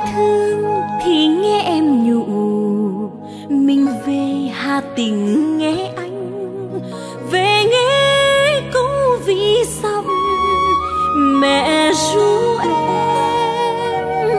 thương thì nghe em nhủ, mình về Hà Tĩnh nghe anh, về nghe câu ví dặm mẹ ru em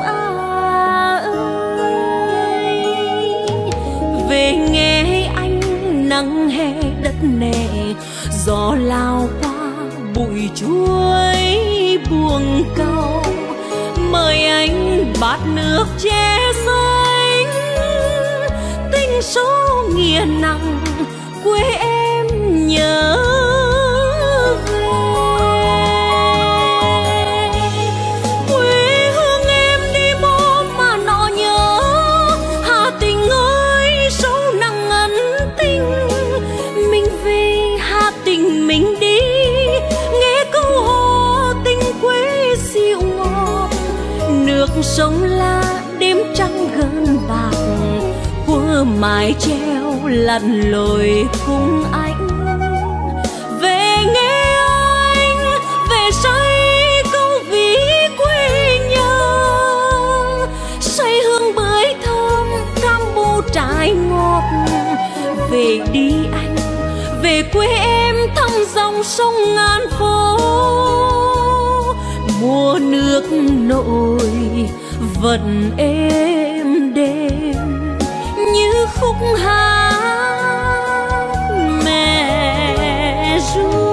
ơi. Về nghe anh nắng hè đất nẻ, gió lao qua bụi chuối buông câu, mời anh bát nước che xanh, tình sâu nghĩa nặng quê em nhớ về. Quê hương em đi mô mà nọ nhớ, Hà Tĩnh ơi sâu nặng ân tình, mình về Hà Tĩnh mình đi, nghe câu hò tình quê dịu ngọt, nước sông La đêm trăng gơn bạc, qua mái treo lặn lội cùng anh. Về nghe anh, về say câu ví quê nhà, say hương bưởi thơm cam bù trái ngọt. Về đi anh, về quê em thăm dòng sông ngàn phố, mùa nước nổi vẫn êm đềm như khúc hát mẹ ru.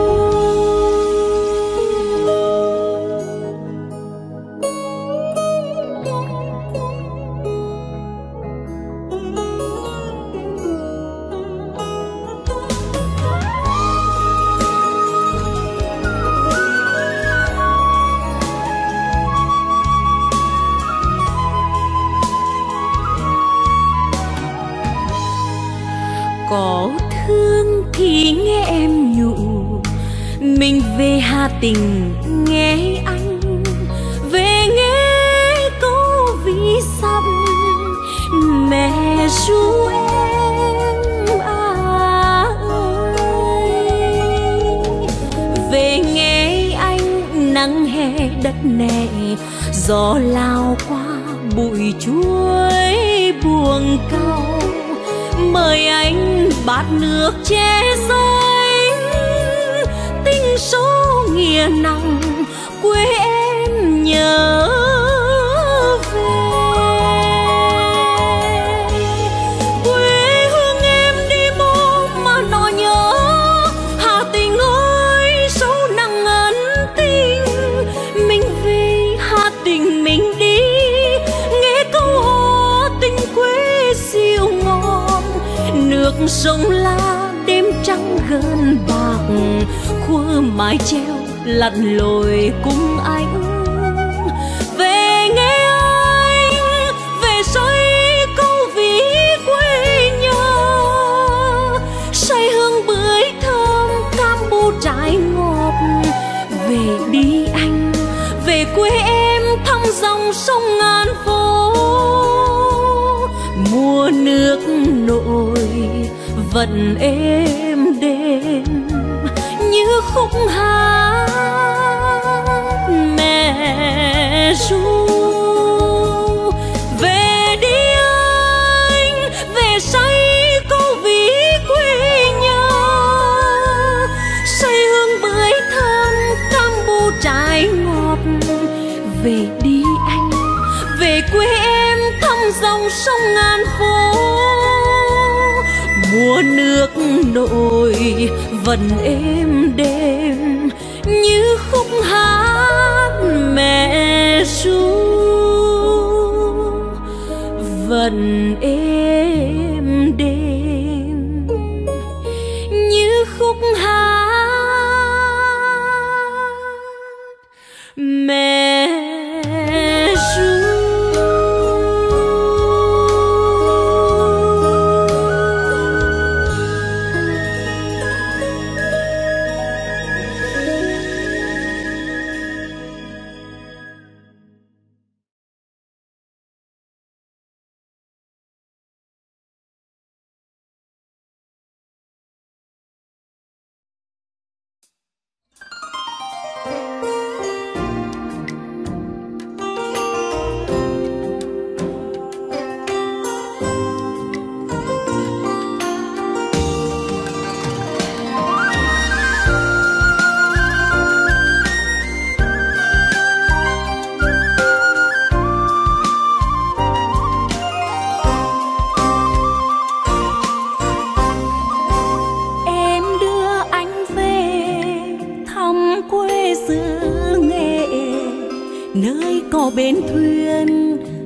Có thương thì nghe em nhủ, mình về Hà Tĩnh nghe anh, về nghe câu ví dặm mẹ ru em ơi. Về nghe anh nắng hè đất nẻ, gió lao qua bụi chuối buông câu, mời anh bát nước che xanh, tình sâu nghĩa nặng quê em nhớ về. Quê hương em đi mô mà nọ nhớ, Hà Tĩnh ơi sâu nặng ân tình, mình về Hà Tĩnh mình đi, nghe câu hò tình quê dịu ngọt, nước sông La đêm trăng gơn bạc, khua mái treo lặn lội cùng anh. Về nghe anh, về say câu ví quê nhà, say hương bưởi thơm cam bù trái ngọt. Về đi anh, về quê em thăm dòng sông ngàn phố, mùa nước nổi vẫn êm đềm như khúc hát mẹ ru. Về đi anh, về say câu ví quê nhà, say hương bưởi thơm cam bù trái ngọt. Về đi anh, về quê em thăm dòng sông ngàn phố, mùa nước nổi vẫn êm đềm như khúc hát mẹ ru, vẫn êm đềm như khúc hát mẹ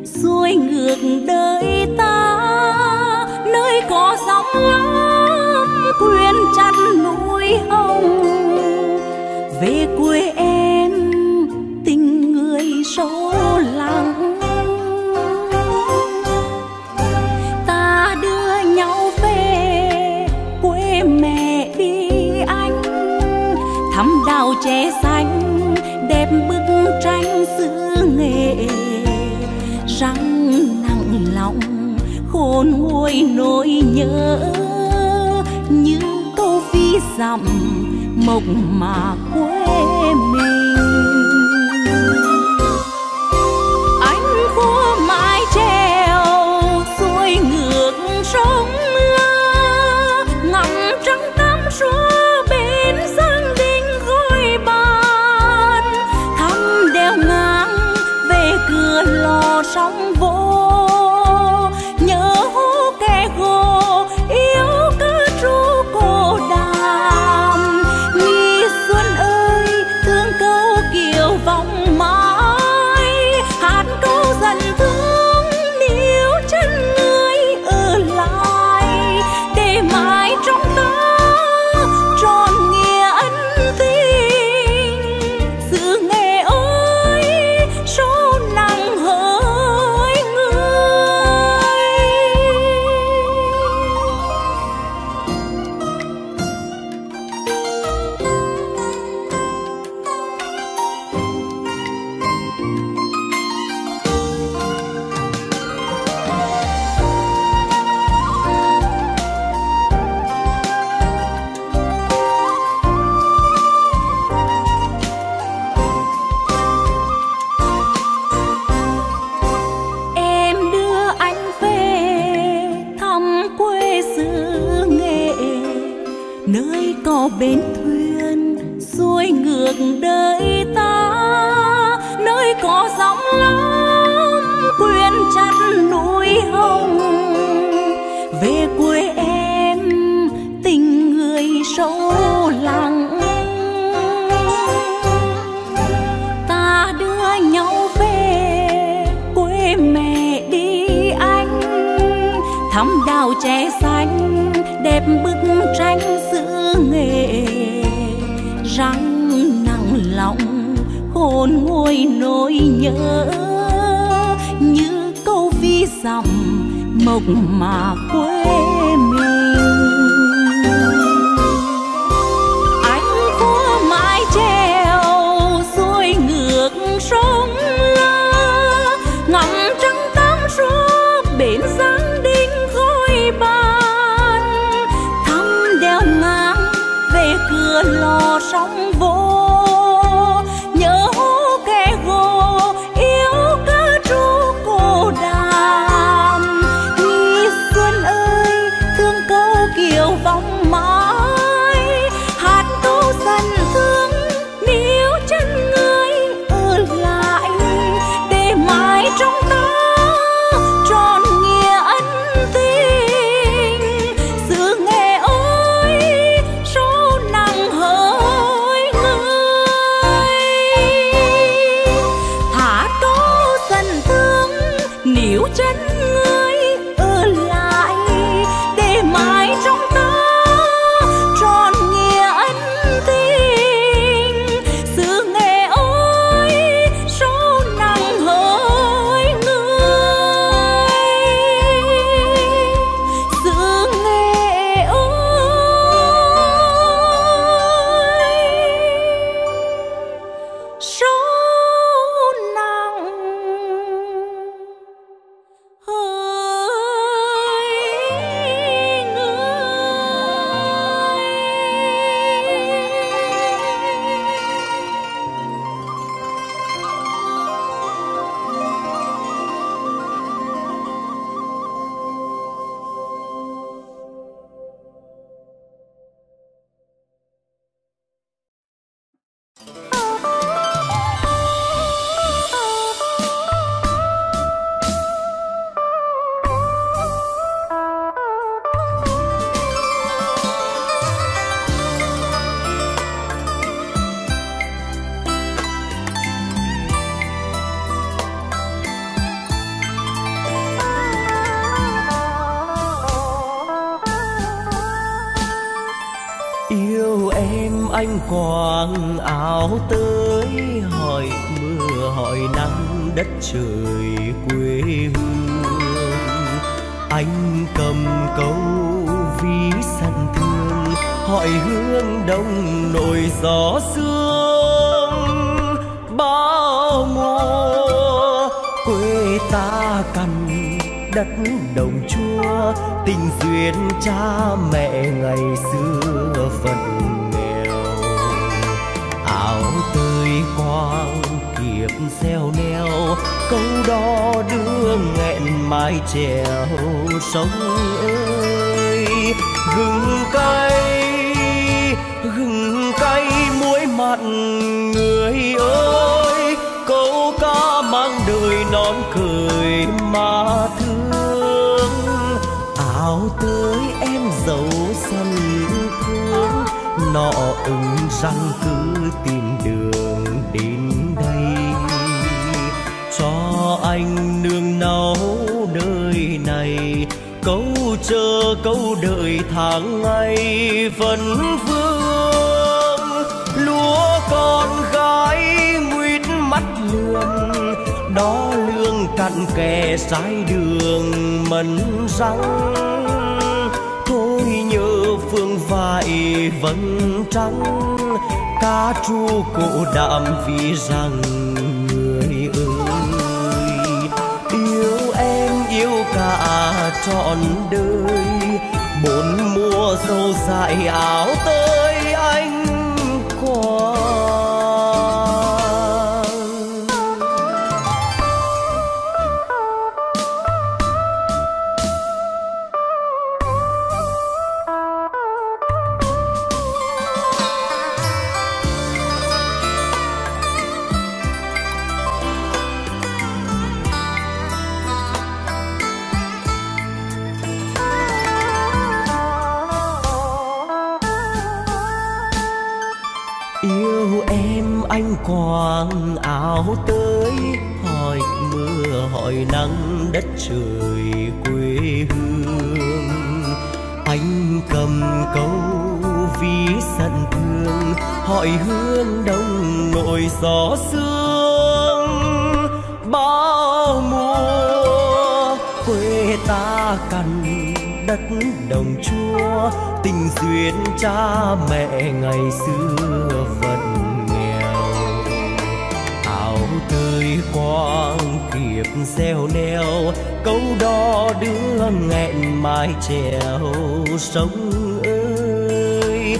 xuôi ngược đời ta, nơi có sóng lắm quyến chặt núi hồng. Về quê em tình người sâu lắng, ta đưa nhau về quê mẹ đi anh, thăm đào trẻ xanh đẹp bức tranh xứ nghệ. Răng nặng lòng khôn nguôi nỗi nhớ, như câu ví dặm mộc mà quê mình. Anh khua mái treo xuôi ngược sông La, ngắm trăng tắm suốt bên Giang Đình Gối Bàn, thăm đèo ngang về cửa lò sóng vô, nhớ hú kẻ gồ yêu ca ru cô đàm. Nghi xuân ơi thương câu kiều vòng mãi, hát câu dần thương níu chân người ở lại, để mãi trong ta tròn nghĩa ân tình. Xứ Nghệ ơi sâu nặng hỡi người. Em đưa anh về thăm quê xứ Nghệ, nơi có bến thuyền xuôi ngược đời ta, nơi có sóng lắm quyến chặt núi hồng. Về quê em tình người sâu lắng, ta đưa nhau về quê mẹ đi anh, thăm đào trẻ xanh đẹp bức tranh xứ Nghệ. Răng nặng lòng khôn nguôi nỗi nhớ, như câu ví dặm mộc mà quê mình. Anh khua mái treo xuôi ngược sông La, ngắm trăng tắm suốt bên Giang Đình Gối Bàn, thăm đèo ngang về cửa lò sóng vô, nhớ hú kẻ gồ yêu ca ru cô đàm. Nghi xuân ơi thương câu kiều vòng mãi, hát câu dần thương níu chân người ở lại, để mãi trong ta tròn nghĩa ân tình. Xứ Nghệ ơi sâu nặng hỡi người, hát câu dần thương níu chân người ở lại, để mãi trong ta tròn nghĩa ân tình. Xứ Nghệ ơi sâu nặng hỡi người, xứ Nghệ ơi sâu nặng hỡi anh quàng áo tới, hỏi mưa hỏi nắng đất trời quê hương. Anh cầm câu ví sẵn thương, hỏi hương đông nổi gió sương. Bao mùa quê ta cằn đất đồng chúa, tình duyên cha mẹ ngày xưa vẫn nghèo. Áo tơi quang kiếp xeo neo, câu đò đưa nghẹn mái chèo sông ơi. Gừng cay muối mặn người ơi, câu ca mang đời non cười mà thương. Áo tới em dấu sân thương, nọ ưng răng cứ tìm đường đến đây. Cho anh nương náu đời này, câu chờ câu đợi tháng ngày vẫn vương. Lúa con gái nguyết mắt lườm, đó lương cặn kè trái đường mần răng. Thôi nhớ phương vải vẫn trắng, cá tru cổ đạm vì rằng người ơi. Yêu em yêu cả trọn đời, bốn mùa sâu dài áo tới anh quàng. Anh quàng áo tới, hỏi mưa hỏi nắng đất trời quê hương. Anh cầm câu ví sẵn thương, hỏi hương đông nổi gió sương. Bao mùa quê ta cằn đất đồng chúa, tình duyên cha mẹ ngày xưa vẫn tươi quang kiếp xeo neo, câu đò đưa nghẹn mái chèo sông ơi.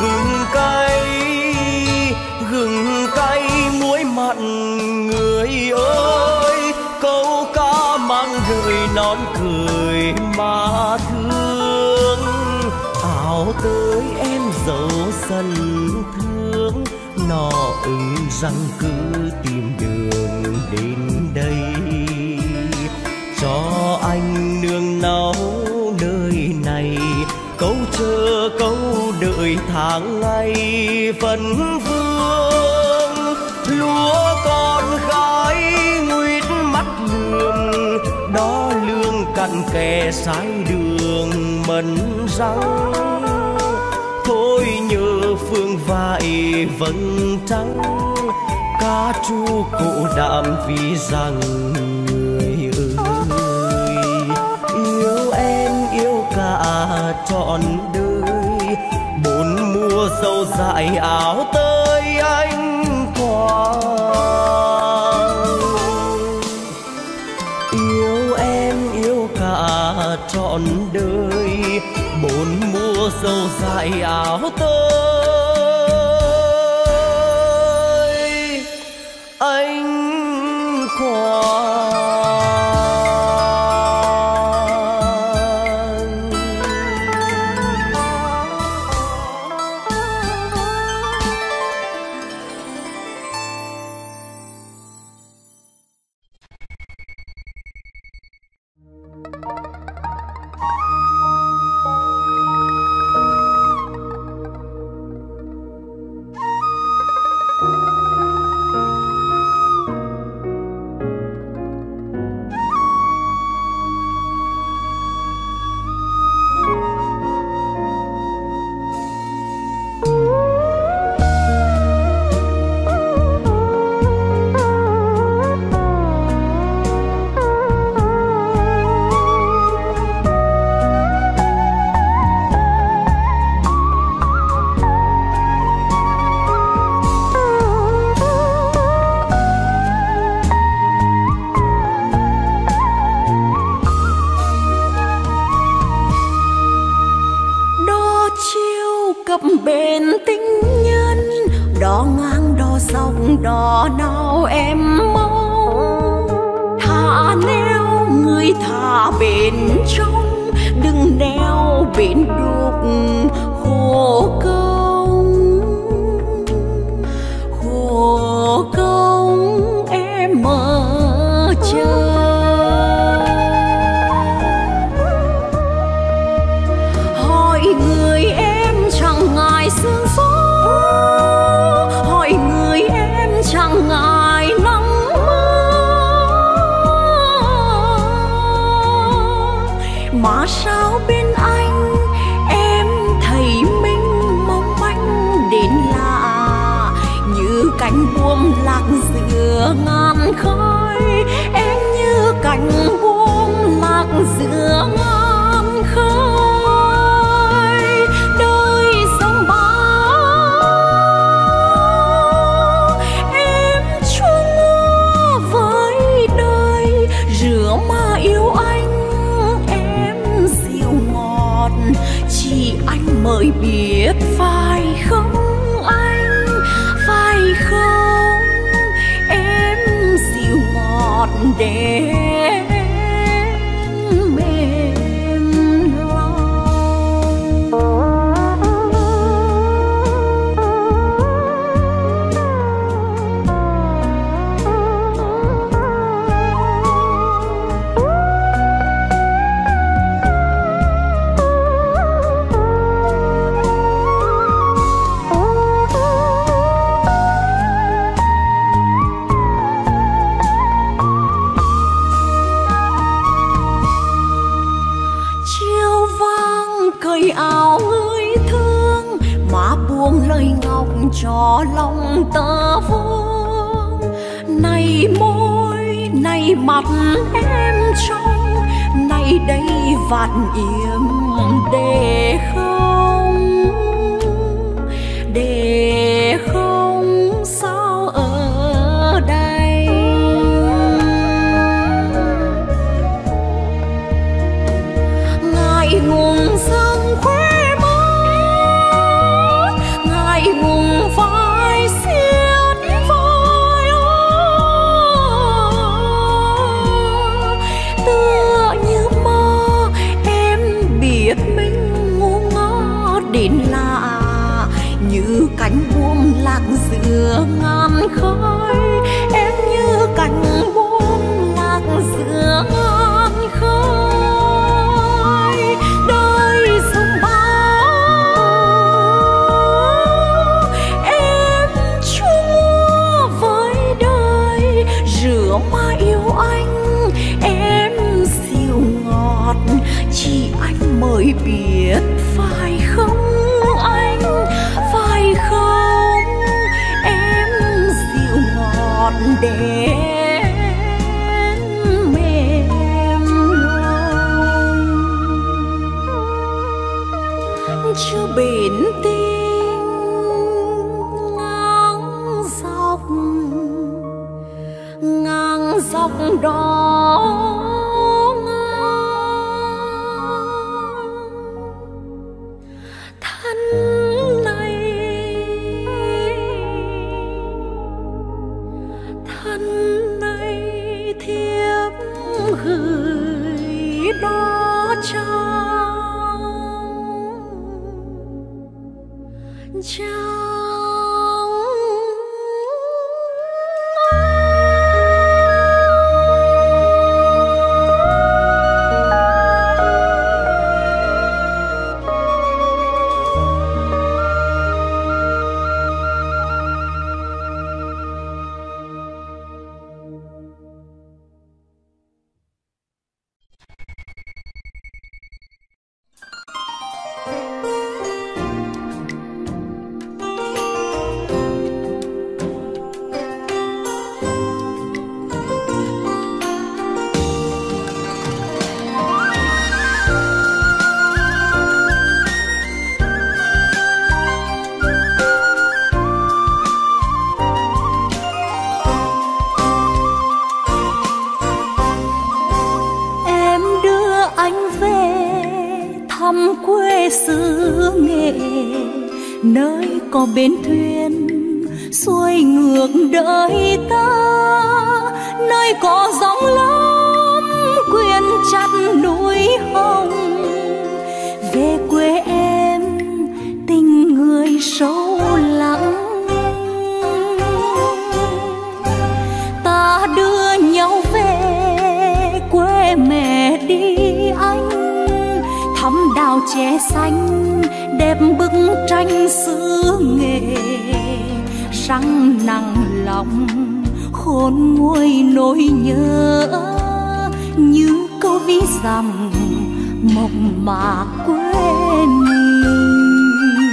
Gừng cay muối mặn người ơi, câu ca mang đời non cười mà thương. Áo tới em dấu sân thương, nọ ưng răng cứ tìm đường đến đây. Cho anh nương náu nơi này, câu chờ câu đợi tháng ngày vẫn vương. Lúa con gái nguyết mắt lường, đó lương cặn kè trái đường mần răng. Thôi nhớ phương vải vẫn trắng, cá tru cổ đạm vì rằng người ơi. Yêu em yêu cả trọn đời, bốn mùa sâu dại áo tới anh quàng. Yêu em yêu cả trọn đời, bốn mùa sâu dài áo tới anh quàng. ngang đò dọc đò nào em mong, thả neo người thả bên trong, đừng neo bên đục khổ công em mơ chờ. Hỏi người em chẳng ngại sương gió, hỏi người em chẳng ngại nắng mưa, mà sao bên anh em thấy mình mong manh đến lạ, như cánh buồm lạc giữa ngàn khói, em như cánh buồm lạc giữa ngàn khói. Đời sông bão em chung với đời, rửa mà yêu anh em dịu ngọt, chỉ anh mới biết phải không anh, phải không em dịu ngọt đến mềm lòng. Chiều vang cởi áo người thương, mà buông lời ngọc cho lòng tơ vương. Này môi, này mặt em trong, này đây vạn yếm để không sao ở đây. Ngại ngùng dâng khóe mắt, ngại ngùng vai xiết vai, tựa như mơ em biết mình ngu ngơ đến lạ, như cánh buồm lạc giữa ngàn khói, em như cánh buồm lạc giữa ngàn khói. Đời sông bão em chung với đời, rửa mà yêu anh em dịu ngọt, chỉ anh mới biết phải không anh, phải không em dịu ngọt đến mềm lòng. Chưa bền tình ngang dọc đó thân này thiếp gửi đó chăng quê xứ Nghệ, nơi có bến thuyền xuôi ngược đời ta, nơi có gióng lắm quyện chặt núi hồng. Về quê em tình người sâu lắng, ta đưa nhau về quê mẹ đi anh, thắm đào chè xanh đẹp bức tranh xứ nghệ. Răng nặng lòng khôn nguôi nỗi nhớ, như câu ví dặm mộc mạc quê mình.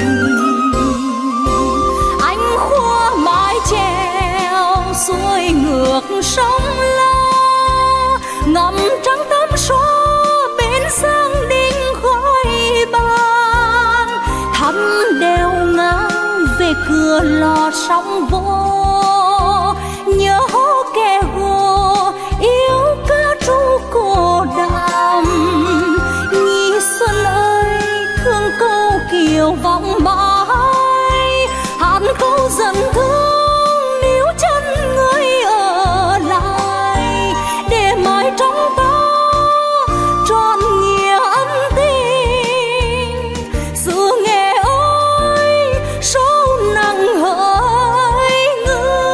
Anh khua mái chèo xuôi ngược sông La, ngắm trăng tắm xóa bên Giang Đinh khói ban. Thăm đèo ngang về cửa lò sóng vô, nhớ kẻ hồ yêu ca ru cổ đàm. Nhi xuân ơi thương câu kiều vọng mãi, hát câu dần thương níu chân người ở lại, để mãi trong ta tròn nghĩa ân tình. Xứ Nghệ ơi sâu nặng hỡi người.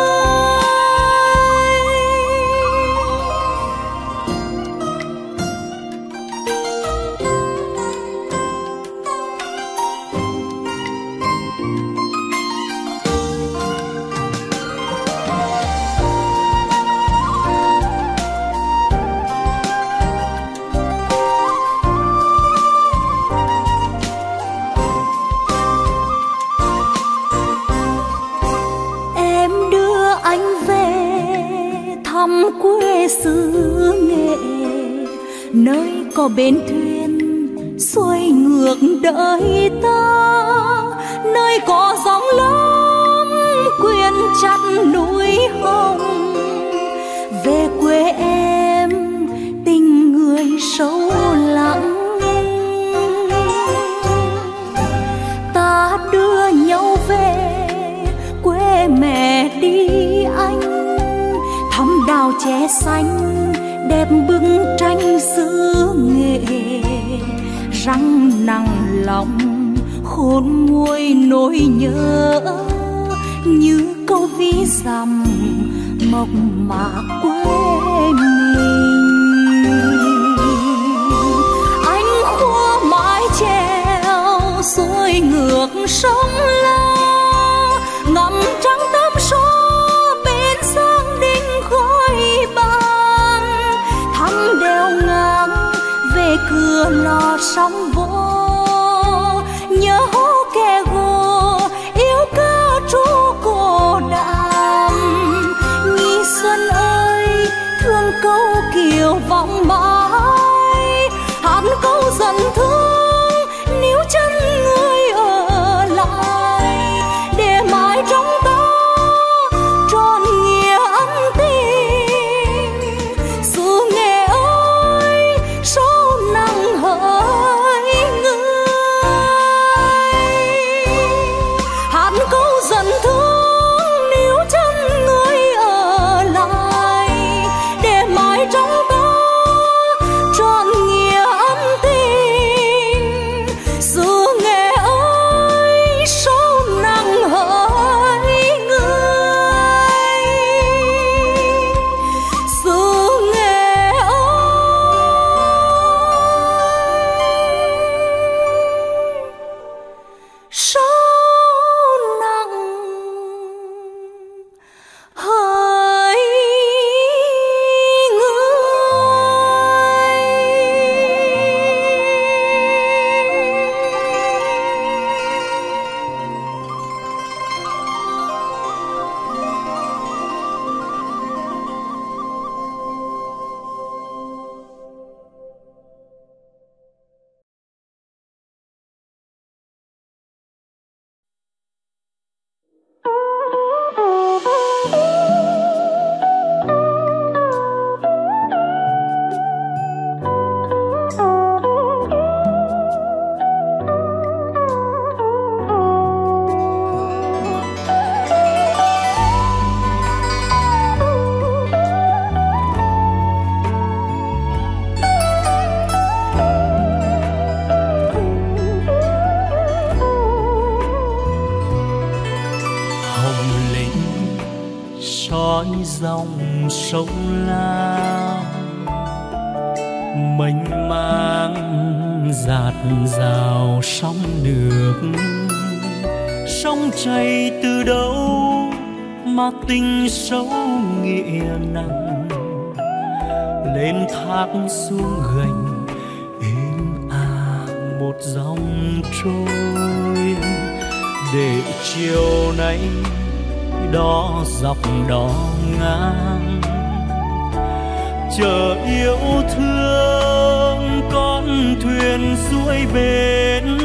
Em đưa anh về thăm quê xứ Nghệ, nơi có bến thuyền xuôi ngược đời ta, nơi có gióng lắm quyện chặt núi hồng. Về quê em tình người sâu lắng, ta đưa nhau về quê mẹ đi anh, thắm đào chè xanh đẹp bức tranh xứ Nghệ. Răng nặng lòng khôn nguôi nỗi nhớ, như câu ví dặm mộc mạc quê mình. Anh khua mái chèo xuôi ngược sông La, ngắm trăng tắm xóa bên Giang Đinh khói ban. Thăm đèo ngang về cửa lò sóng vô, nhớ kẻ hồ yêu ca ru cổ đàm. Nhi xuân ơi thương câu kiều vọng mãi, hát câu dần thương níu chân người ở lại, để mãi trong ta tròn nghĩa ân tình. Xứ Nghệ ơi sâu nặng hỡi dòng sông Lam, mênh mang dạt dào sóng nước. Sông chảy từ đâu mà tình sâu nghĩa nặng, lên thác xuống gành êm một dòng trôi. Để chiều nay đó dọc đó ngang, chờ yêu thương con thuyền xuôi bến.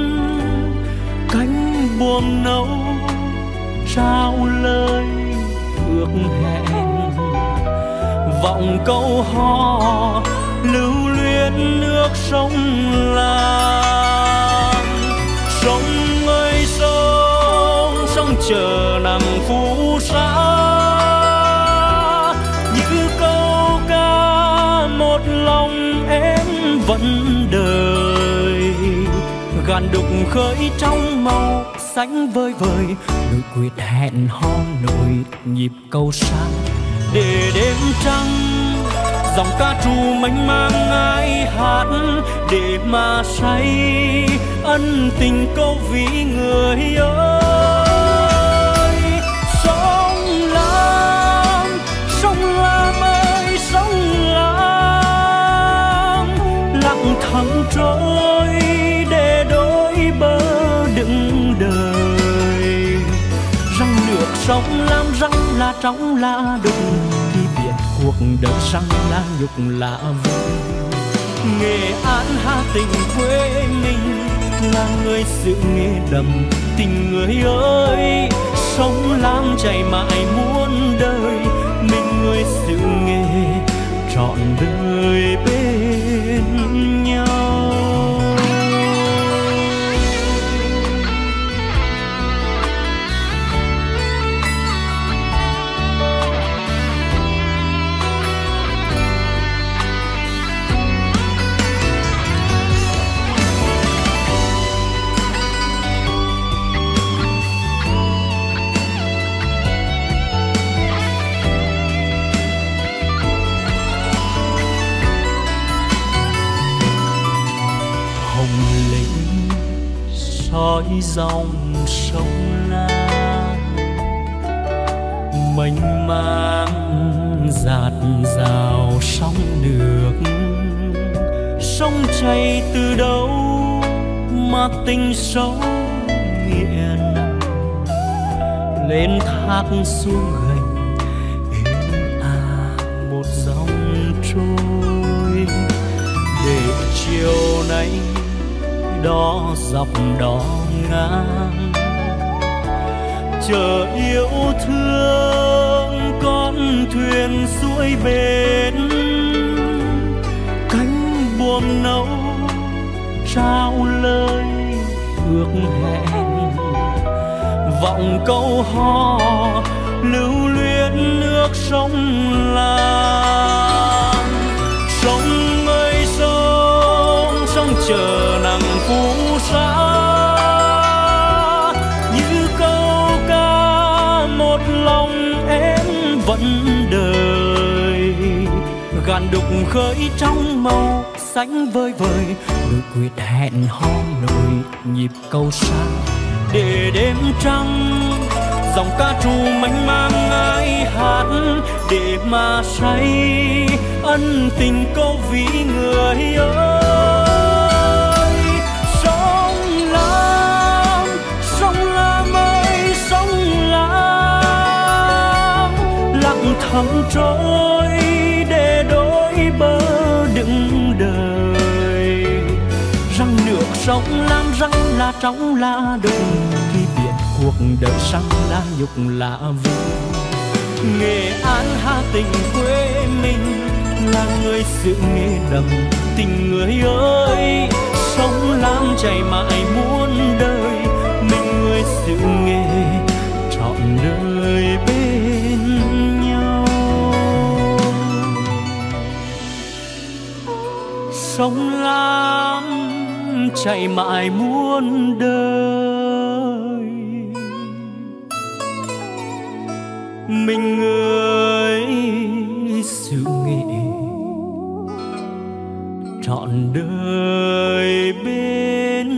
Cánh buồm nâu trao lời ước hẹn, vọng câu hò lưu luyến nước sông Lam. Sông ơi sông, sông chờ nằm phù sa, như câu ca một lòng em vẫn đời. Gàn đục khơi trong màu xanh vơi vời, nỗi quyết hẹn hò nỗi nhịp câu sang. Để đêm trăng dòng ca trù mênh mang ai hát, để mà say ân tình câu ví người ơi. Sông Lam, sông Lam ơi sông Lam, lặng thầm trôi để đôi bờ đựng đời. Răng nước sông Lam răng là trong là đục, khi biết cuộc đời răng là nhục là vui. Nghệ An Hà Tĩnh quê mình là người sự nghề đầm tình người ơi. Sông Lam chảy mãi muôn đời, mình người sự nghề trọn đời bên nhau. Soi dòng sông Lam, mênh mang dạt dào sóng nước. Sông chảy từ đâu mà tình sâu nghĩa nặng, lên thác xuống gành êm một dòng trôi. Để chiều nay đó dọc đó ngang, chờ yêu thương con thuyền xuôi bến. Cánh buồm nâu trao lời ước hẹn, vọng câu hò lưu luyến nước sông Lam. Sông ơi sông, sông chờ nằm phù sa, như câu ca một lòng em vẫn đời. Gàn đục khơi trong màu xanh vơi vời, nỗi quyết hẹn hò nỗi nhịp câu sang. Để đêm trăng dòng ca trù mênh mang ai hát, để mà say ân tình câu ví người ơi. Sông Lam, sông Lam ơi sông Lam, lặng thầm trôi để đôi bờ đựng đời. Răng nước sông Lam răng là trong là đục, khi biết cuộc đời răng là nhục là vui. Nghệ An Hà Tĩnh quê mình là người sự nghề đầm tình người ơi. Sông Lam chảy mãi muôn đời, mình người sự nghề trọn đời bên nhau. Sông Lam chảy mãi muôn đời, mình người trọn đời bên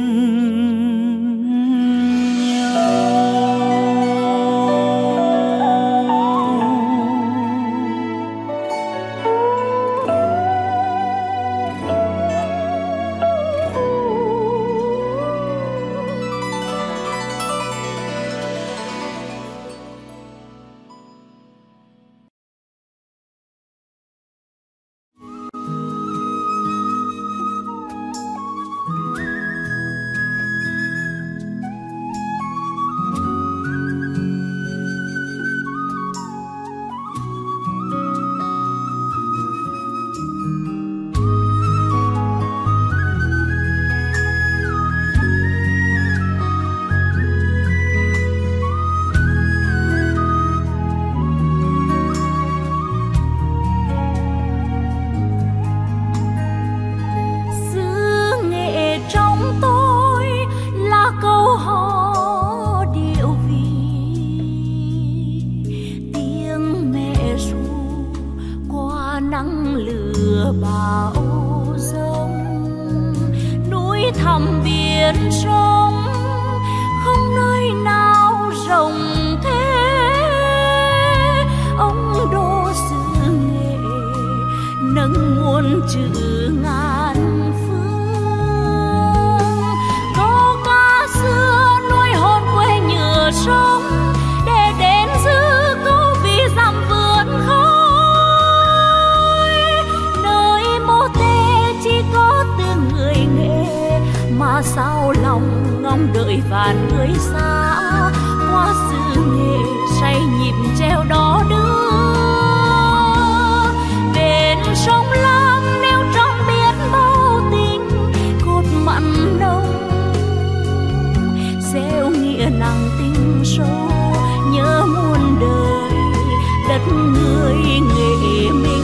sao lòng ngóng đợi vạn người xa qua sự nghề say nhịp treo đó đưa bên sông Lam neo trong biết bao tình cột mặn nồng gieo nghĩa nặng tình sâu nhớ muôn đời đất người nghệ mình.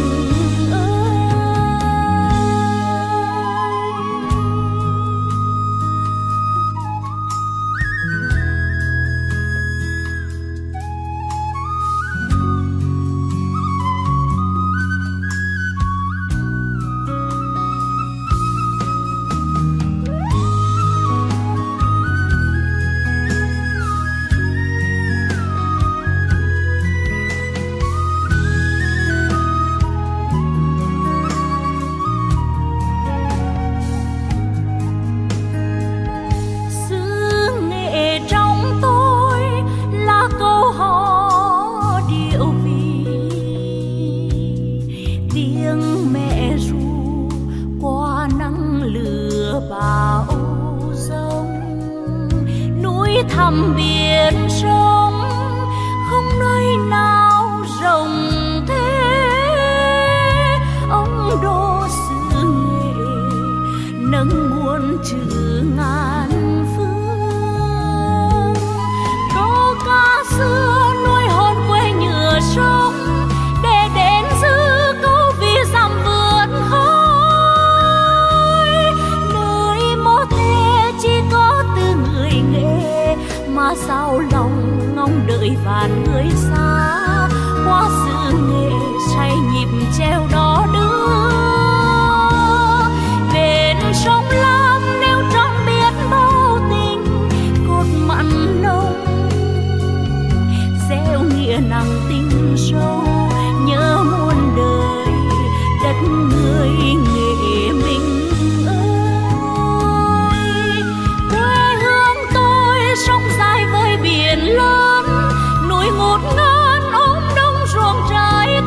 Thăm biển sông không nơi nào rộng thế ông đô xứ nghệ nâng muôn chữ ngàn phương câu ca xưa nuôi hồn quê nhựa sông để đến giữ câu vì dặm vườn khói nơi mô tê chỉ có từ người nghệ mà sao lòng ngóng đợi vạn người xa qua sự nghề say nhịp treo đó đưa bên sông Lam neo trong biết bao tình cột mặn nồng gieo nghĩa nặng tình sâu nhớ muôn đời đất người nghệ mình. Sông dài với biển lớn núi ngút ngàn ôm đông ruộng trái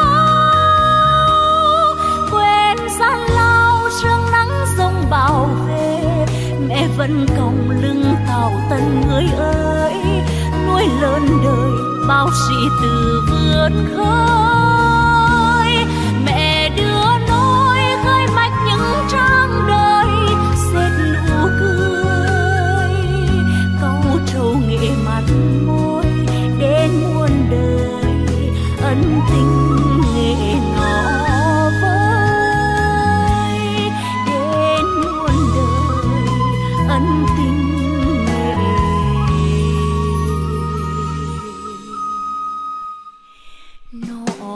cao quên gian lao sương nắng sông bão về mẹ vẫn còng lưng tàu tần người ơi nuôi lớn đời bao sĩ từ vươn khơi mẹ đưa nối khơi mạch những trang đời xếp nụ cười trầu nghệ mặt môi đến muôn đời ân tình nghệ nó với đến muôn đời ân tình nghệ nó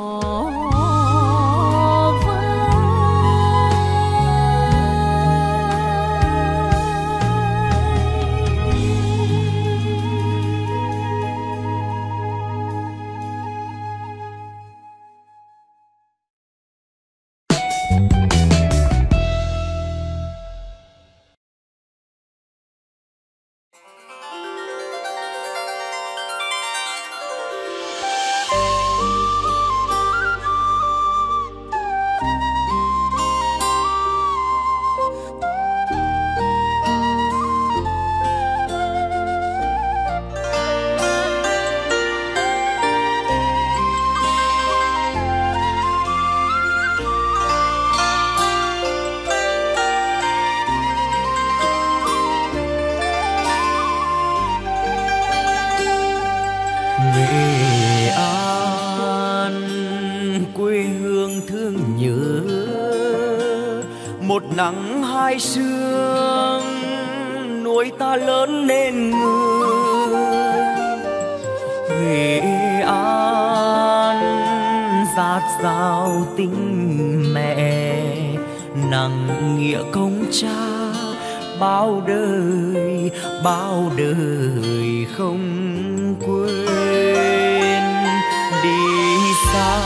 một nắng hai sương nuôi ta lớn nên người. Huế An dạt dào tình mẹ, nặng nghĩa công cha bao đời không quên. Đi xa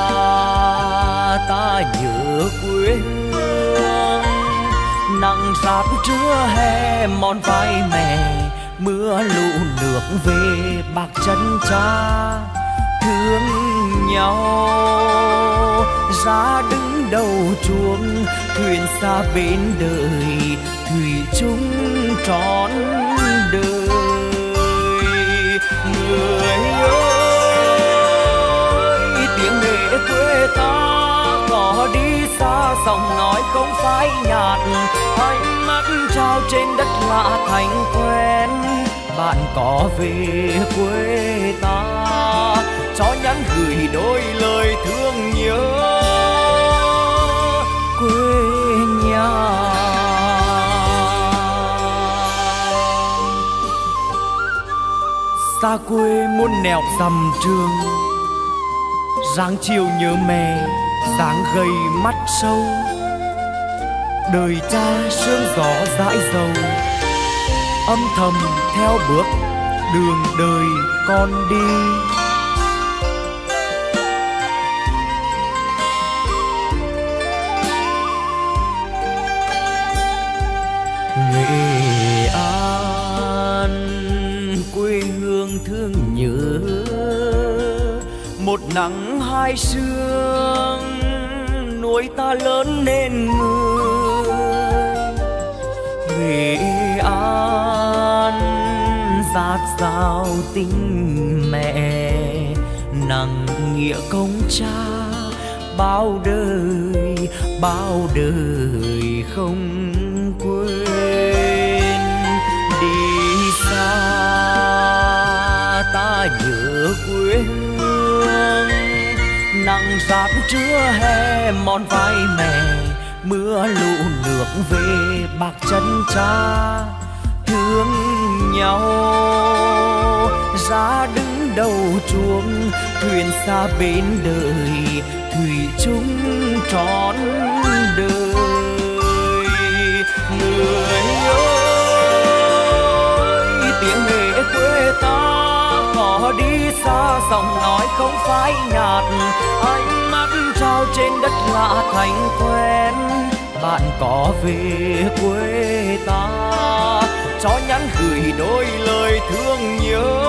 ta nhớ quê hương, nặng sát trưa hè mòn vai mẹ, mưa lũ nước về bạc chân cha. Thương nhau ra đứng đầu chuông, thuyền xa bên đời thủy chung trọn đời. Người ơi tiếng nghệ quê ta có đi xa, giọng nói không phai nhạt, ánh mắt trao trên đất lạ thành quen. Bạn có về quê ta cho nhắn gửi đôi lời thương nhớ quê nhà. Xa quê muôn nẻo dằm trường, dáng chiều nhớ mẹ dáng gầy mắt sâu. Đời cha sương gió dãi dầu, âm thầm theo bước đường đời con đi. Nghệ An quê hương thương nhớ, một nắng hai sương nuôi ta lớn nên người. Nghệ An dạt dào tình mẹ, nặng nghĩa công cha bao đời không quên. Đi xa ta nhớ quê hương, nặng giáp trưa hè mòn vai mẹ, mưa lũ nước về bạc chân cha. Thương nhau ra đứng đầu chuông, thuyền xa bên đời thủy chung trọn đời. Người ơi tiếng nghệ quê ta có đi xa, giọng nói không phai nhạt, ánh mắt trao trên đất lạ thành quen. Bạn có về quê ta cho nhắn gửi đôi lời thương nhớ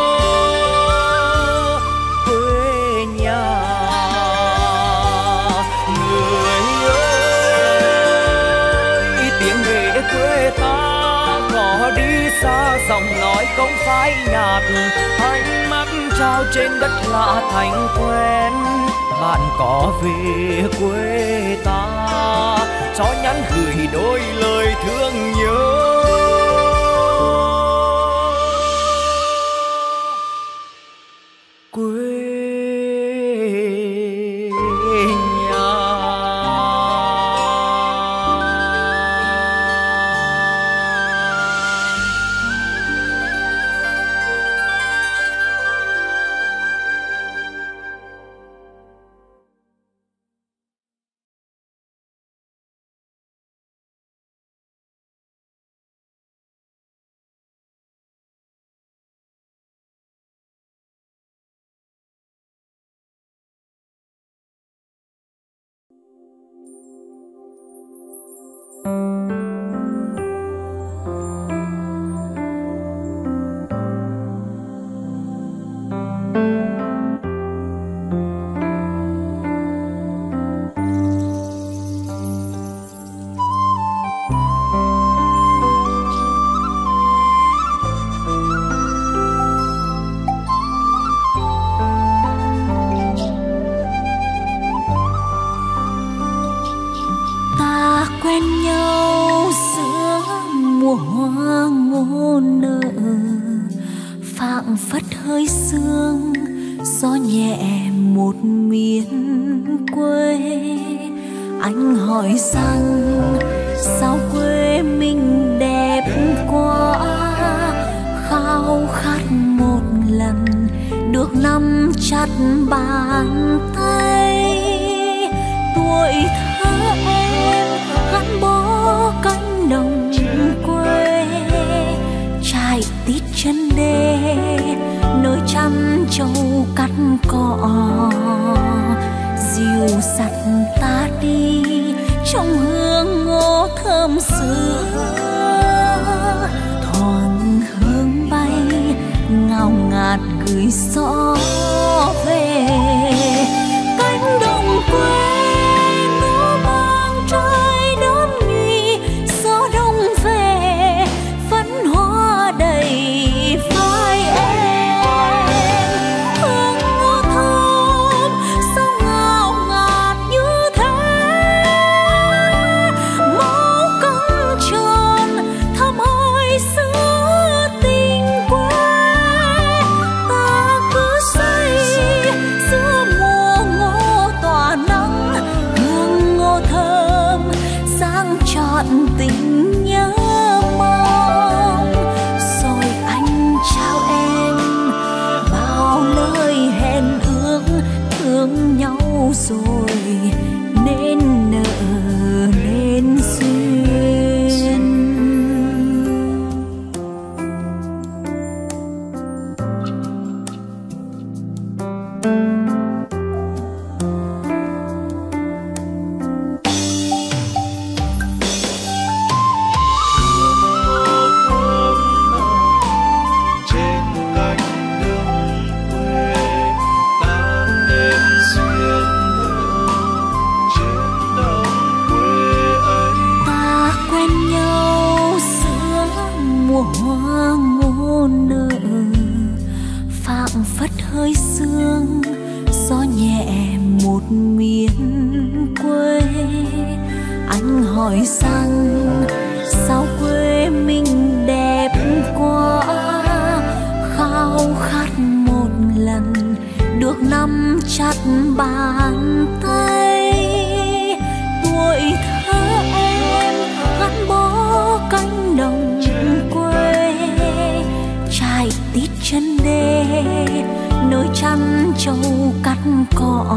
quê nhà. Người ơi tiếng nghệ quê ta có đi xa, giọng nói không phai nhạt, ánh mắt trao trên đất lạ thành quen. Bạn có về quê ta cho nhắn gửi đôi lời thương nhớ quê nhà. phất hơi sương, gió nhẹ một miền quê. Anh hỏi rằng chặt bàn tay. Tuổi thơ em gắn bó cánh đồng quê, trải tít chân đê nơi chăn trâu cắt cỏ. Dìu dặt ta đi trong hương ngô thơm xưa, thoảng hương bay ngào ngạt gửi gió về. Cánh đồng quê ngô mang trái đón nhụy, gió đông về phấn hoa đầy vai em. Hương ngô thơm sao ngào ngạt như thế, máu căng tròn thắm ơi xưa tình quê. Ta cứ say giữa mùa ngô tỏa nắng, hương ngô thơm sang trọn tình nhớ mong. Rồi anh trao em bao lời hẹn ước, thương nhau rồi nên nợ nên duyên. Trên cánh đồng quê ta nên duyên nợ, trên đồng quê ấy. Ta quen nhau giữa mùa hoa ngô nở, phảng phất hơi sương gió nhẹ một miền quê. Anh hỏi rằng sao quê mình đẹp quá, khao khát một lần được nắm chặt bàn tay. Tuổi thơ em gắn bó cánh đồng quê, trải tít chân đê nơi chăn trâu cắt cỏ.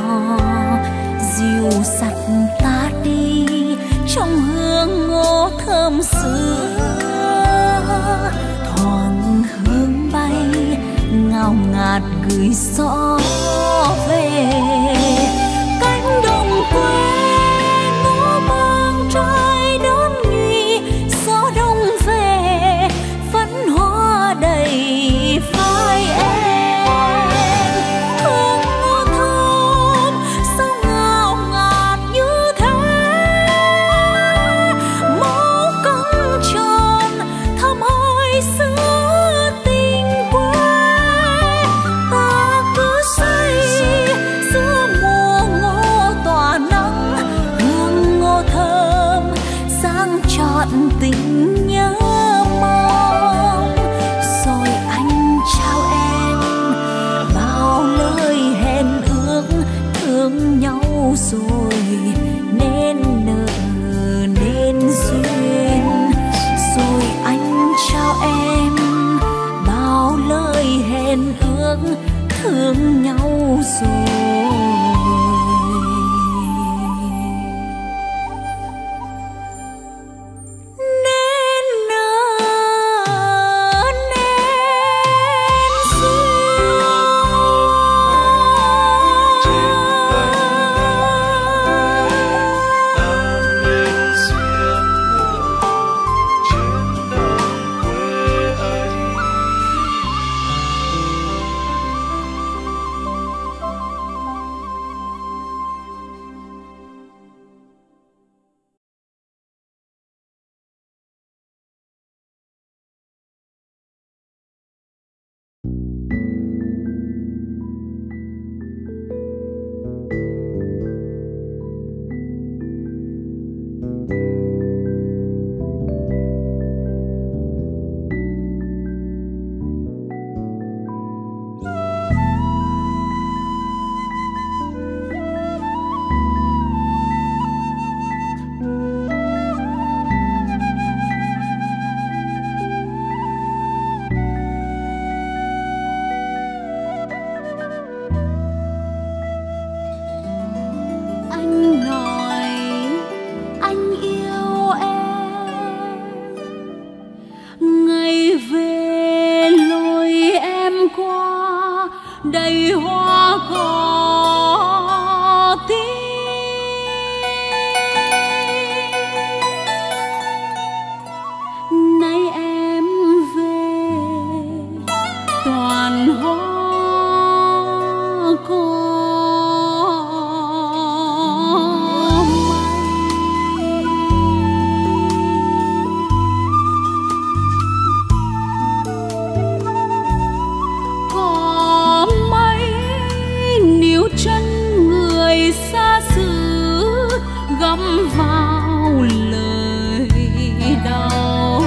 Dìu dặt ta đi trong hương ngô thơm xưa, thoảng hương bay ngào ngạt gửi gió về. Cánh đồng quê ngô mang trái đón nhụy, gió đông về phấn hoa đầy vai em. Hương ngô thơm sao ngào ngạt như thế, máu căng tròn thắm ơi xưa tình quê. Ta cứ say giữa đầy hoa cỏ tím. Nay em về toàn hoa cỏ găm vào lời đau.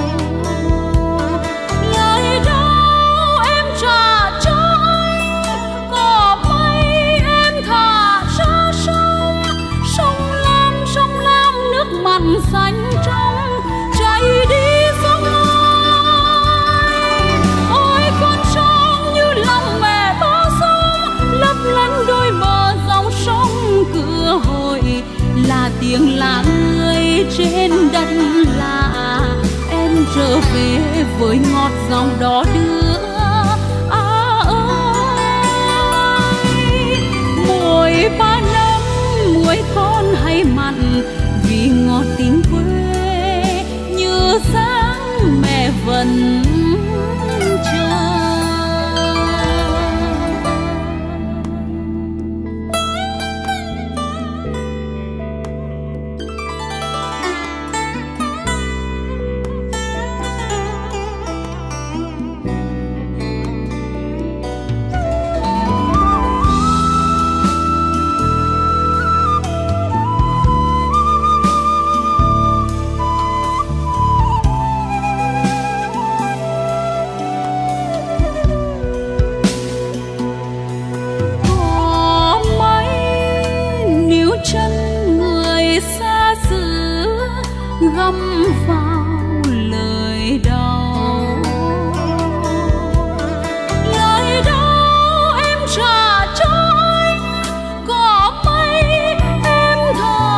Lời đau em trả cho anh, có mây em thả ra sông. Sông lam nước mặn xanh trong, chảy đi sông ơi. Ôi con sông như lòng mẹ bao sông, lấp lánh đôi bờ dòng sông cửa hội. Là tiếng lá người trên đất lạ, em trở về với ngọt dòng đó đưa ơi. Muối ba năm muối con hay mặn, vì ngọt tình quê như sáng mẹ vẫn chờ. Găm vào lời đau. Lời đau em trả cho anh, có mây em thả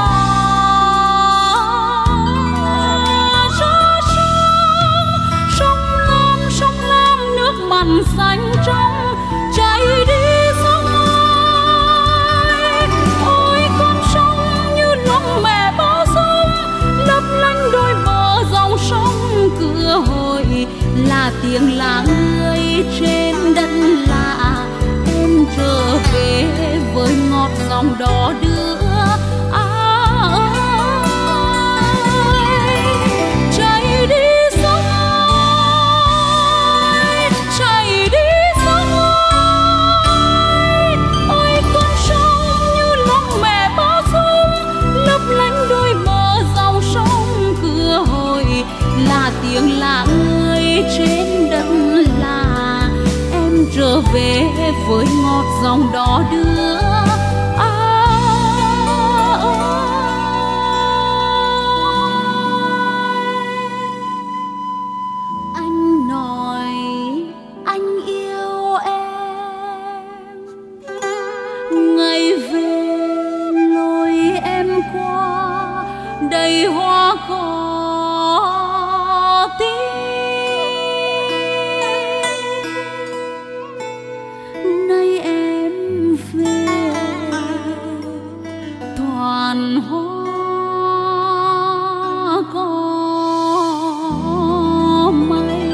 ra sông. Sông lam nước mặn xanh trong, chảy đi sông ơi. Ôi con sông như lòng mẹ bao sông, lấp lánh đôi bờ dòng sông cửa hội. Là tiếng lá người trên đất lạ, em trở về với ngọt dòng đó đưa ơi. Chảy đi sông ơi, chảy đi sông ơi. Ôi con sông như lòng mẹ bao sông, lấp lánh đôi bờ dòng sông cửa hội. Là tiếng lá người trên đất lạ, em trở về với ngọt dòng đó đưa anh nói anh yêu em. Ngày về lối em qua đầy hoa cỏ tím. Nay em về toàn hoa cỏ mây.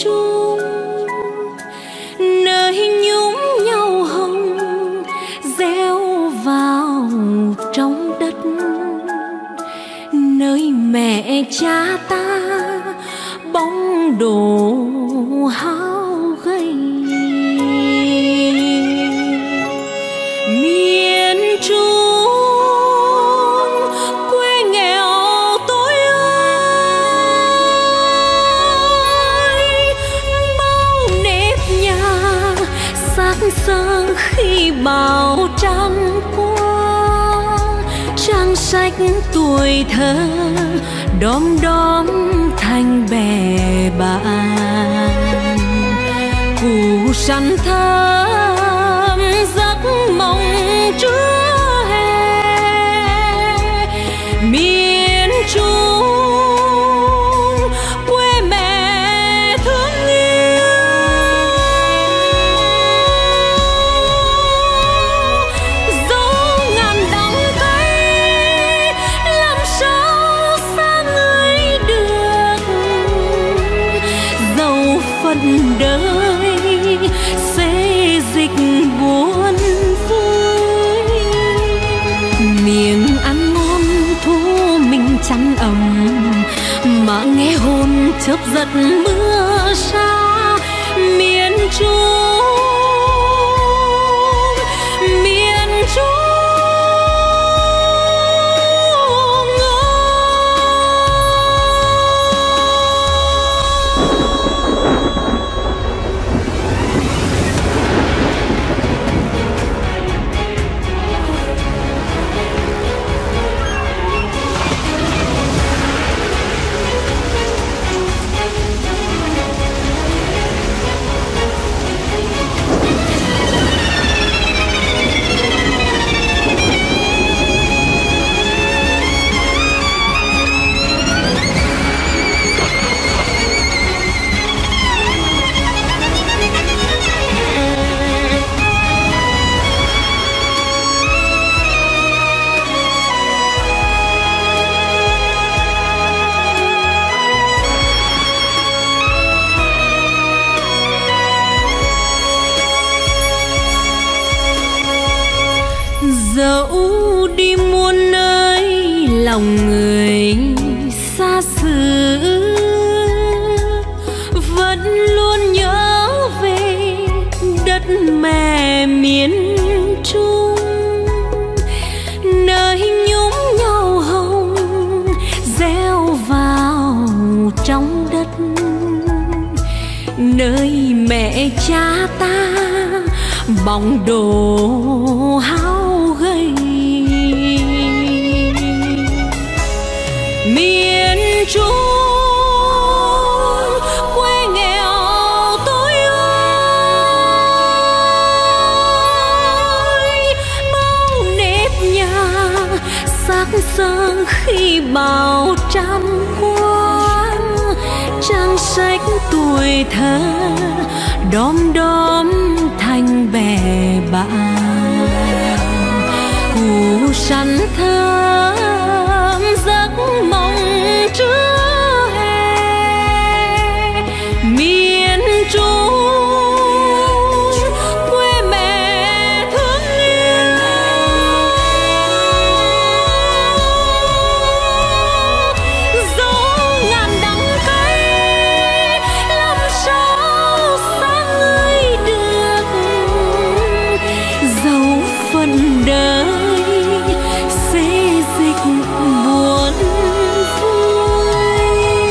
Trung, nơi nhúm nhau hồng gieo vào trong đất, nơi mẹ cha ta bóng đổ hao gầy. Miền Trung quê nghèo tôi ơi, bao nếp nhà xác xơ khi bão tràn qua, trang sách tuổi thơ đom đóm thành bè bạn. Củ sắn thơm giấc mộng trưa hè, miền Trung quê mẹ thương yêu. Dẫu ngàn đắng cay làm sao xa người được, dẫu phận đời xê dịch buồn vui. Miệng ăn ngon thu mình chăn ấm, mà nghe hồn chớp giật mưa xa. Miền Trung, miền Trung dẫu đi muôn nơi lòng người xa xứ, vẫn luôn nhớ về đất mẹ miền Trung, nơi nhúm nhau hồng gieo vào trong đất, nơi mẹ cha ta bóng đổ hao gầy. Miền Trung quê nghèo tôi ơi, bao nếp nhà xác xơ khi bão tràn qua, trang sách tuổi thơ đom đóm thành bè bạn. Củ sắn thơm giấc mộng trưa hè, miền Trung quê mẹ thương yêu. Dẫu ngàn đắng cay làm sao xa người được, dẫu phận đời xê dịch buồn vui.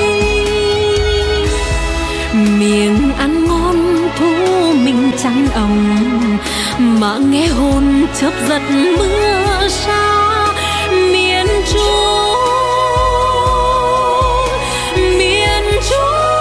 Miệng ăn ngon thu mình chăn ấm, mà nghe hồn chớp giật mưa xa. Miền Trung, miền Trung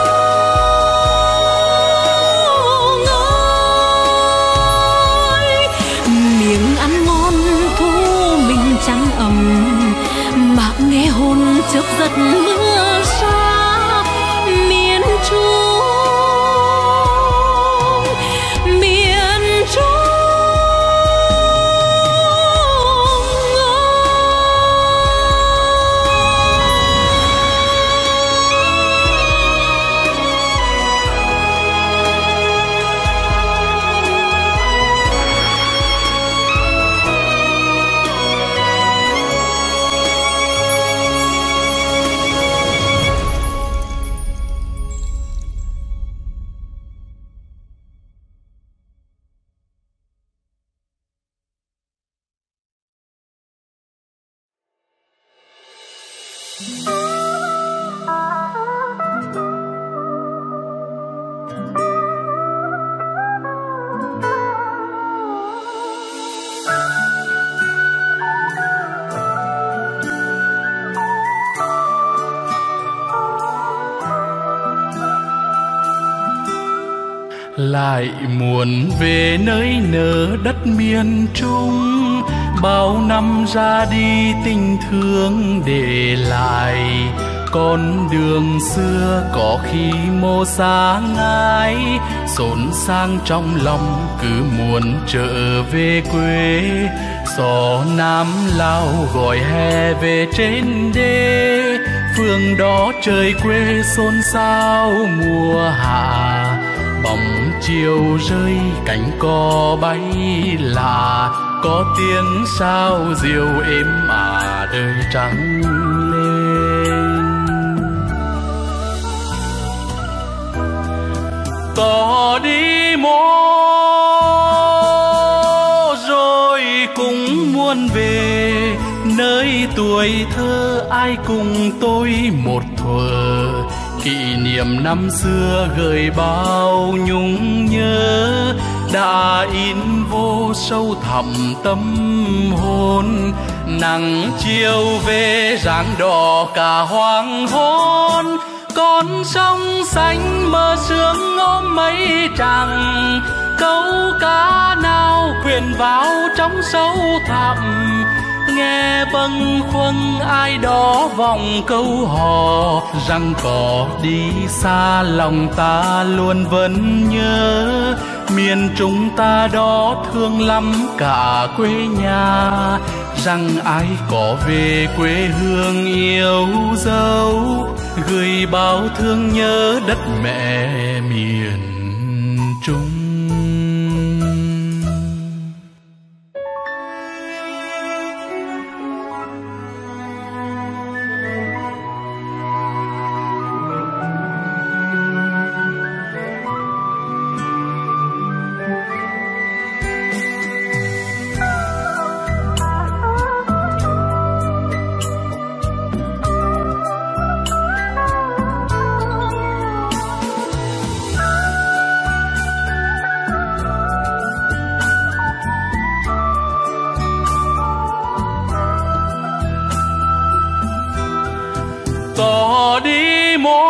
ơi, miệng ăn ngon thu mình chăn ấm, mà nghe hồn chớp giật mưa xa. Miền Trung, miền Trung Lại muốn về nơi nở đất miền Trung, bao năm ra đi tình thương để lại. Con đường xưa có khi mô xa ngái, xốn sang trong lòng cứ muốn trở về quê. Gió Nam Lao gọi hè về trên đê, phương đó trời quê xôn xao mùa hạ. Bóng chiều rơi cánh cò bay lạ, có tiếng sao diều êm đời trắng lên. Tỏ đi mô rồi cũng muốn về nơi tuổi thơ ai cùng tôi một thuở. Kỷ niệm năm xưa gợi bao nhung nhớ, đã in vô sâu thẳm tâm hồn. Nắng chiều về rạng đỏ cả hoàng hôn, con sông xanh mơ sương ôm mây trắng. Câu cá nào quyện vào trong sâu thẳm, nghe bâng khuâng ai đó vòng câu hò. Rằng có đi xa lòng ta luôn vẫn nhớ, miền Trung ta đó thương lắm cả quê nhà. Rằng ai có về quê hương yêu dấu, gửi bao thương nhớ đất mẹ miền Trung. Tỏ đi mô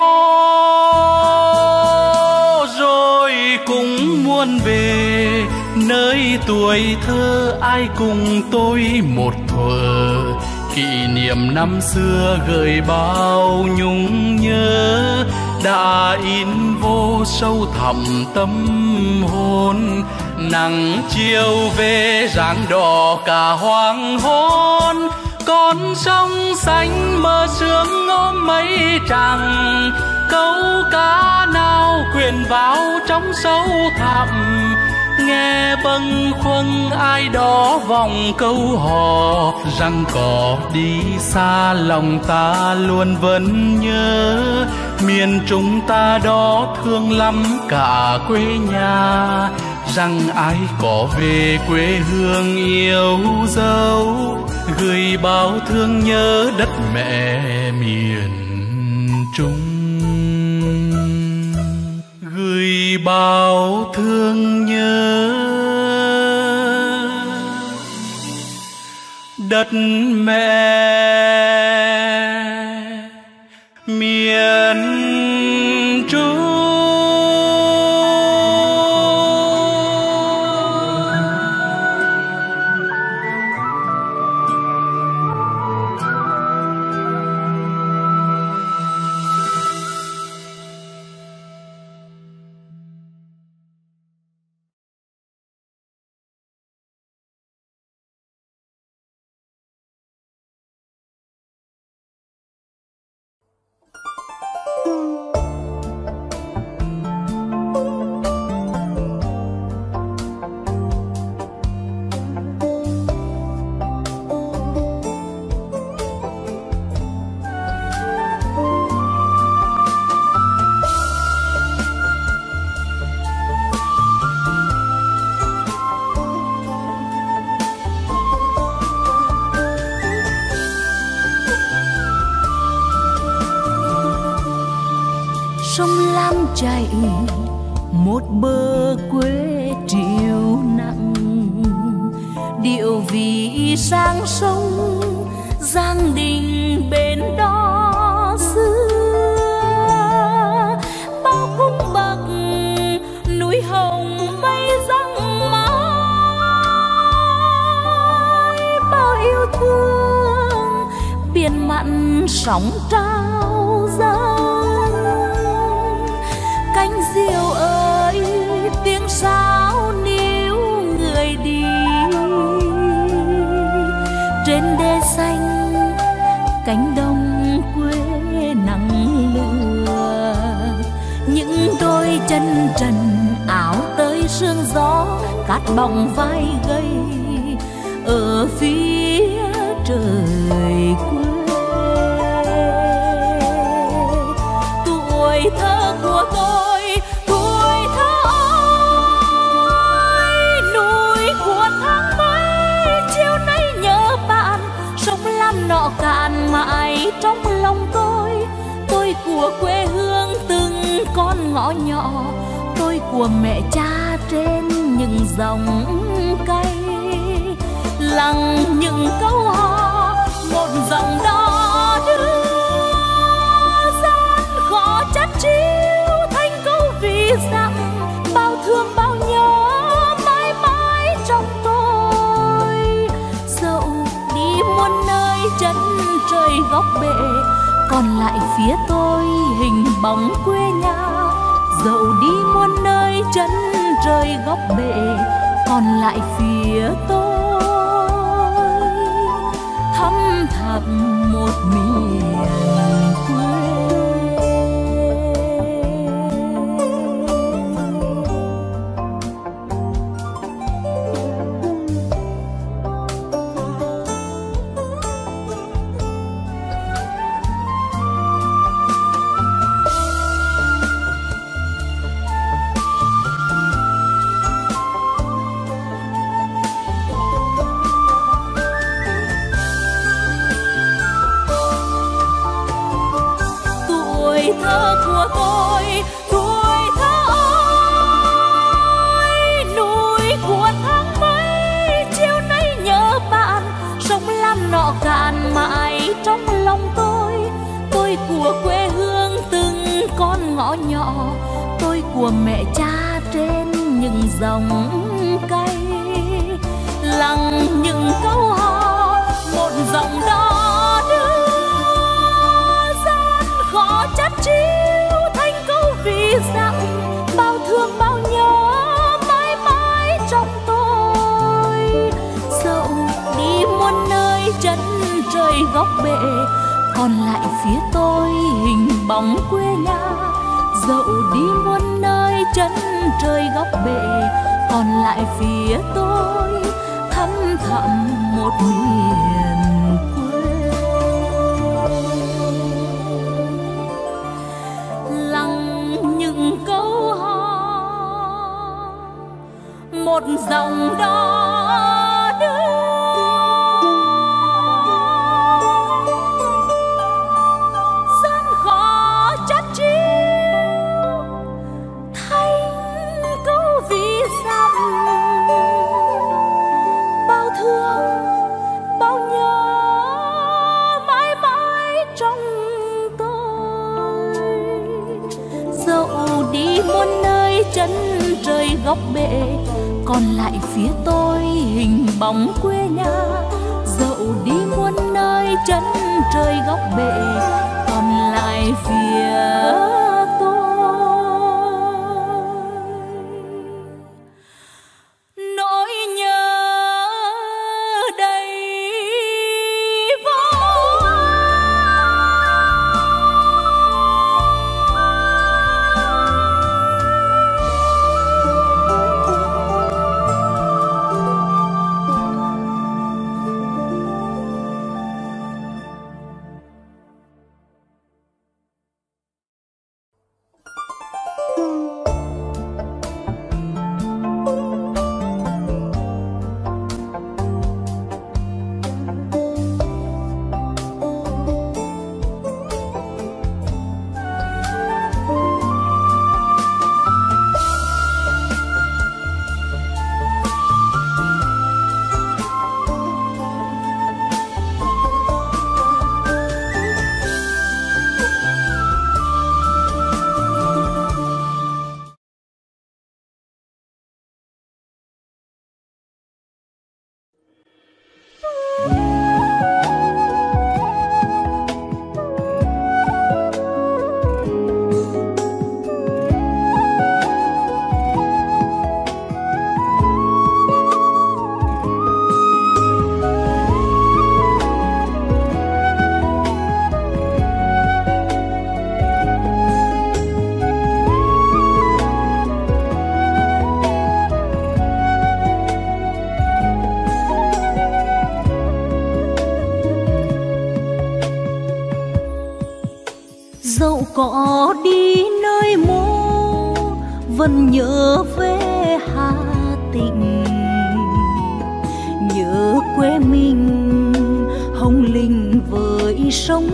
rồi cũng muốn về nơi tuổi thơ ai cùng tôi một thuở. Kỷ niệm năm xưa gợi bao nhung nhớ, đã in vô sâu thẳm tâm hồn. Nắng chiều về rạng đỏ cả hoàng hôn, con sông xanh mơ sương ôm mây trắng. Câu cá nào quyện vào trong sâu thẳm, nghe bâng khuâng ai đó vòng câu hò. Rằng có đi xa lòng ta luôn vẫn nhớ, miền Trung ta đó thương lắm cả quê nhà. Rằng ai có về quê hương yêu dấu, gửi bao thương nhớ đất mẹ miền Trung. Gửi bao thương nhớ đất mẹ miền sông Lam chảy một bờ quê triều nặng, điệu vì sang sông Giang Đình bên đó xưa. Bao cung bậc núi hồng mây răng mãi, bao yêu thương biển mặn sóng trao dâng. Cánh diều ơi tiếng sáo níu người đi, trên đê xanh cánh đồng quê nắng lửa. Những đôi chân trần áo tới sương gió, cát bóng vai gầy ở phía trời quê. Tuổi thơ của tôi, tuổi thơ ơi, núi của tháng mấy chiều nay nhớ bạn. Sông Lam nọ cạn mãi trong lòng tôi của quê hương từng con ngõ nhỏ, tôi của mẹ cha trên những dòng cây. Lặng những câu hò một dòng đó đưa, gian khó chắt chiu thành câu ví dặm. Bao thương bao nhớ mãi mãi trong tôi, dẫu đi muôn nơi chân trời góc bể, còn lại phía tôi hình bóng quê nhà. Dẫu đi muôn nơi chân trời góc bể, còn lại phía tôi thăm thẳm một miền quê. Tuổi thơ của tôi, tuổi thơ ơi, núi của tháng mấy chiều nay nhớ bạn. Sông Lam nọ cạn mãi trong lòng tôi của quê hương từng con ngõ nhỏ, tôi của mẹ cha trên những dòng cây. Lặng những câu hò một dòng đó đưa, khó chắt chiu thành câu ví dặm. Bao thương bao nhớ mãi mãi trong tôi, dẫu đi muôn nơi chân trời góc bể, còn lại phía tôi hình bóng quê nhà. Dẫu đi muôn nơi chân trời góc bể, còn lại phía tôi thăm thẳm một miền quê. Lặng những câu hò một dòng đó đưa, gian khó chắt chiu thành câu ví dặm. Bao thương bao nhớ mãi mãi trong tôi, dẫu đi muôn nơi chân trời góc bể, còn lại phía tôi hình bóng quê nhà. Dẫu đi muôn nơi chân trời góc bể, còn lại phía Dẫu có đi nơi mô vẫn nhớ về Hà Tĩnh, nhớ quê mình hồng linh với sông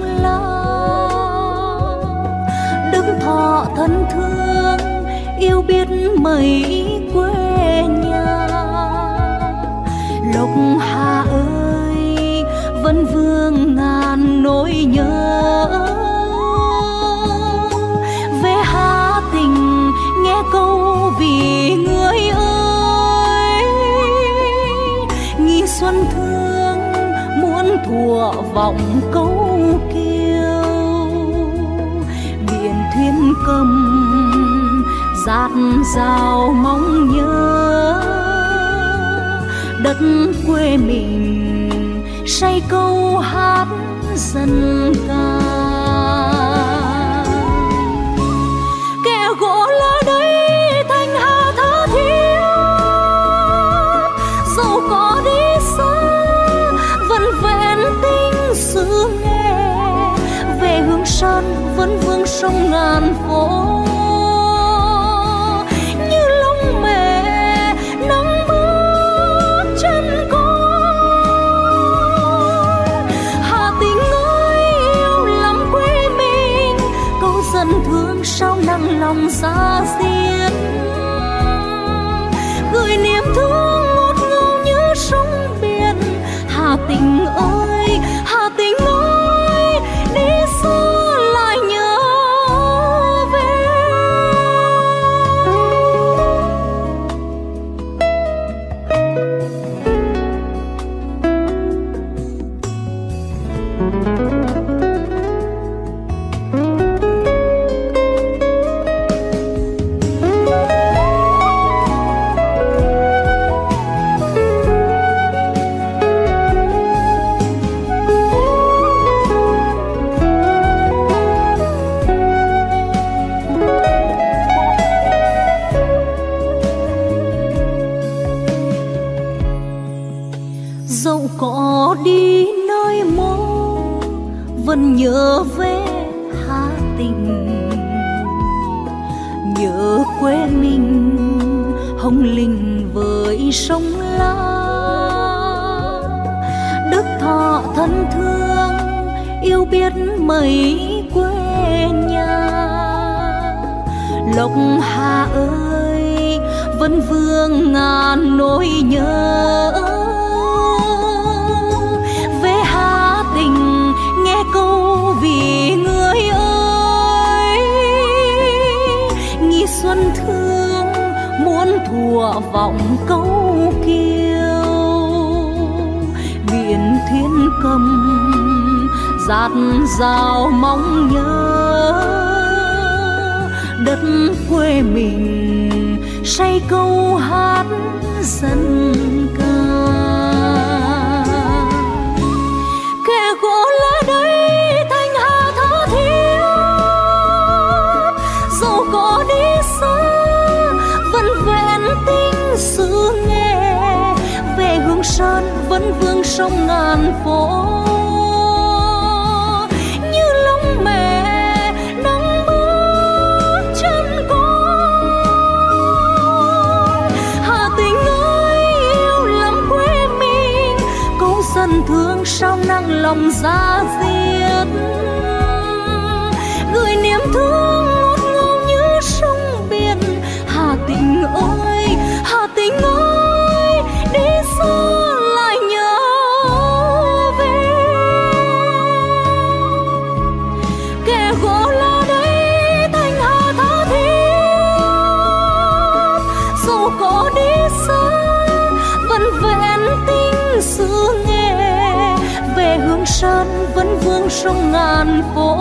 Lam. Đức Thọ thân thương yêu biết mấy quê nhà. Lộc Hà ơi vẫn vương ngàn nỗi nhớ. Về Hà Tĩnh nghe câu vì người ơi, nghi xuân thương muốn thuở vọng câu kiêu. Biển thuyền cầm dạt dào mong nhớ, đất quê mình say câu hát dân ca. Kẻ gỗ lá đây thanh hà tha thiết, dẫu có đi xa vẫn vẹn tình xứ nghe. Về Hương Sơn vẫn vương sông ngàn phố, như lông mẹ nắng bước chân con. Hà Tĩnh ơi yêu lắm quê mình, câu dân thương sao nặng lòng xa xiết. Gửi niềm thương ngọt ngào như sông biển. Hà Tĩnh ơi, Hà Tĩnh ơi, đi xa lại nhớ về. Dẫu có đi nơi mô vẫn nhớ về Hà Tĩnh, nhớ quê mình hồng linh với sông La. Đức Thọ thân thương yêu biết mấy quê nhà. Lộc Hà ơi vẫn vương ngàn nỗi nhớ. Về Hà Tĩnh nghe câu vì người ơi, nghi xuân thương muốn thuở vọng câu kiêu. Biển thuyền cầm dạt dào mong nhớ, đất quê mình say câu hát dân ca. Kẻ gỗ lá đây thanh hà tha thiết, dẫu có đi xa vẫn vẹn tình xứ nghe. Về Hương Sơn vẫn vương sông ngàn phố, như lông mẹ nắng bước chân con. Hà Tĩnh ơi yêu lắm quê mình, câu dân thương sao nặng lòng ra diết. Gửi niềm thương ngọt ngào như sông biển. Hà Tĩnh ơi, Hà Tĩnh ơi, đi xa lại nhớ về. Kẻ gỗ lá đây thanh hà tha thiết, dẫu có đi xa vẫn vẹn tình xứ nghe. Về Hương Sơn vẫn vương sông ngàn phố,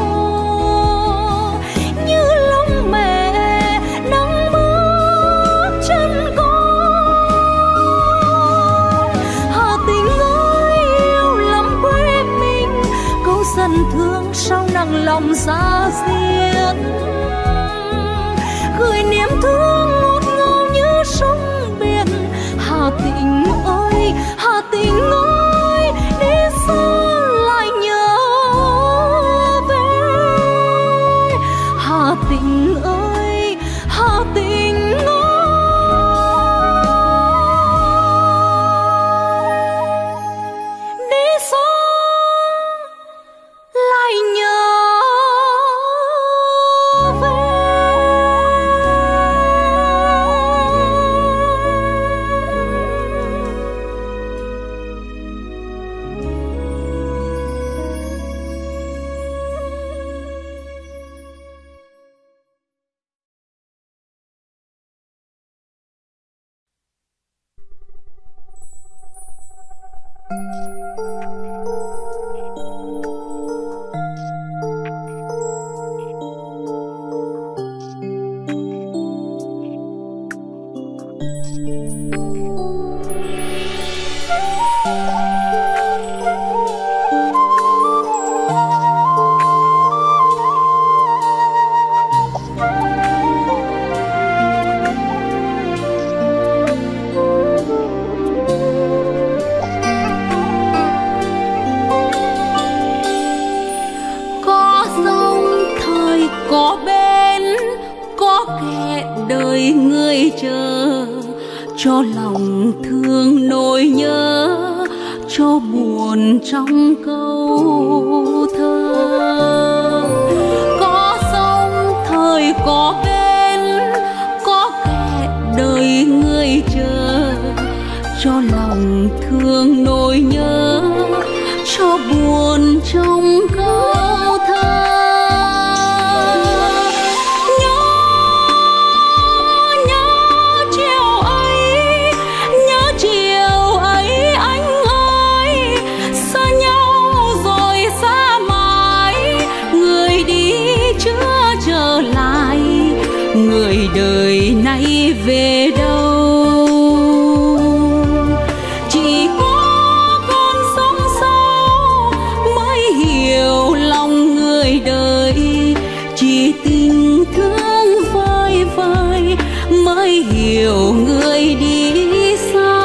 như lông mẹ nắng bước chân con. Hà Tĩnh ơi yêu lắm quê mình, câu dân thương sao nặng lòng ra diết. Gửi niềm thương ngọt ngào như sông biển. Hà Tĩnh ơi, Hà Tĩnh ơi, đi xa lại nhớ về. đời người chờ, cho lòng thương nỗi nhớ, cho buồn trong câu thơ. Có sông thời có bên, có kẻ đời người chờ, cho lòng thương nỗi nhớ, cho buồn trong câu thơ. Người đời nay về đâu, chỉ có con sông sâu mới hiểu lòng người đời, chỉ tình thương vơi vơi mới hiểu người đi xa.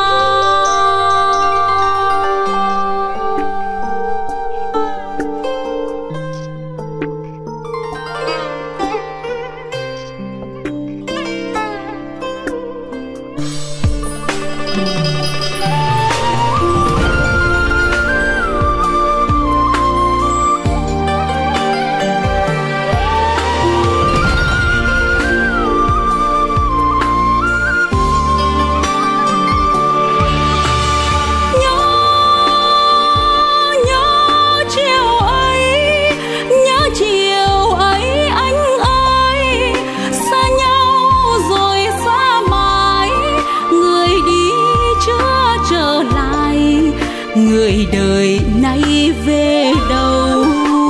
Người đời nay về đâu,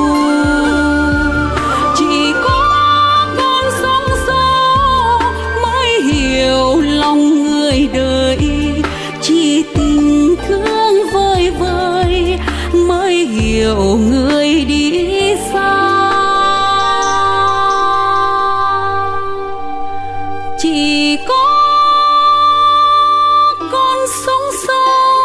chỉ có con sông sâu mới hiểu lòng người đời, chỉ tình thương vơi vơi mới hiểu người đi xa. Chỉ có con sông sâu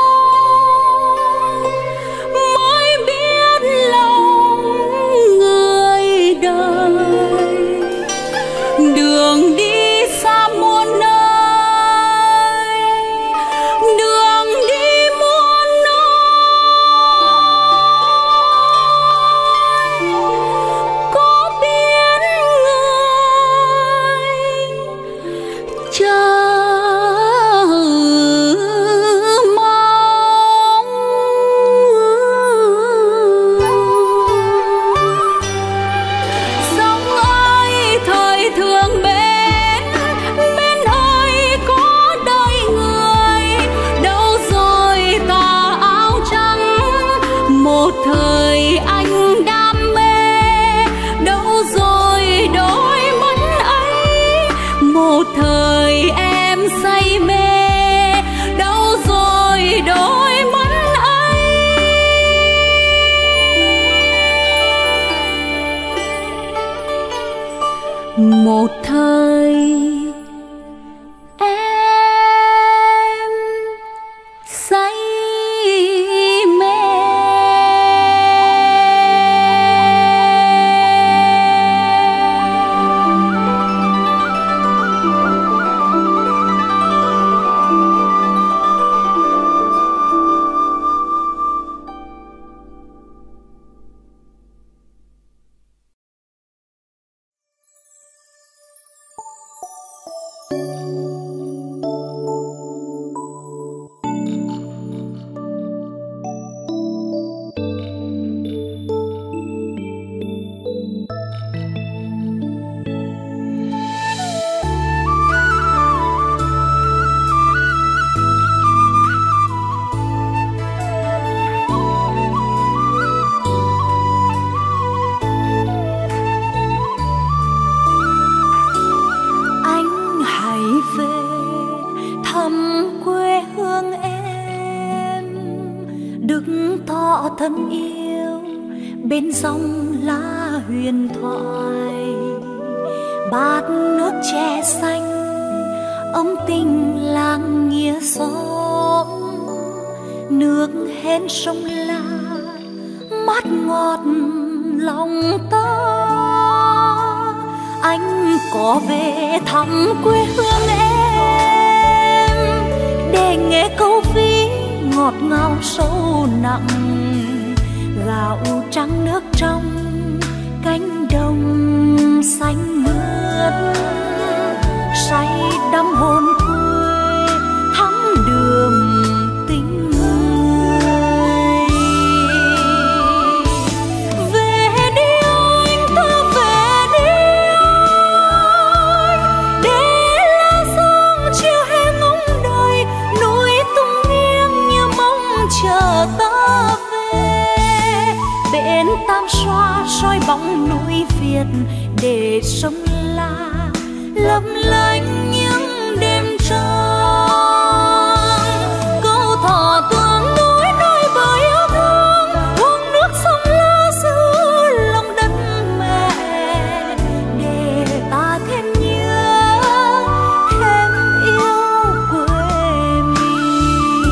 thời anh đam mê, đâu rồi đôi mắt ấy, một thời em say mê, đâu rồi đôi mắt ấy. Một thời em say thân yêu bên dòng lá huyền thoại, bát nước chè xanh ấm tình làng nghĩa xóm, nước hến sông La mát ngọt lòng ta. anh có về thăm quê hương em để nghe câu ví ngọt ngào sâu nặng, gạo trắng nước trong cánh đồng xanh mướt, say đắm hồn quê thắm đường tình người. Về đi anh, ta về đi anh, để lá sương chiều hè ngóng đời, núi tung nghiêng như mong chờ ta về. Bên Tam Xoa soi bóng núi Việt để sông La lấp lánh những đêm trăng. Câu thỏ tương núi nói bởi yêu thương, uống nước sông La giữ lòng đất mẹ, để ta thêm nhớ thêm yêu quê mình.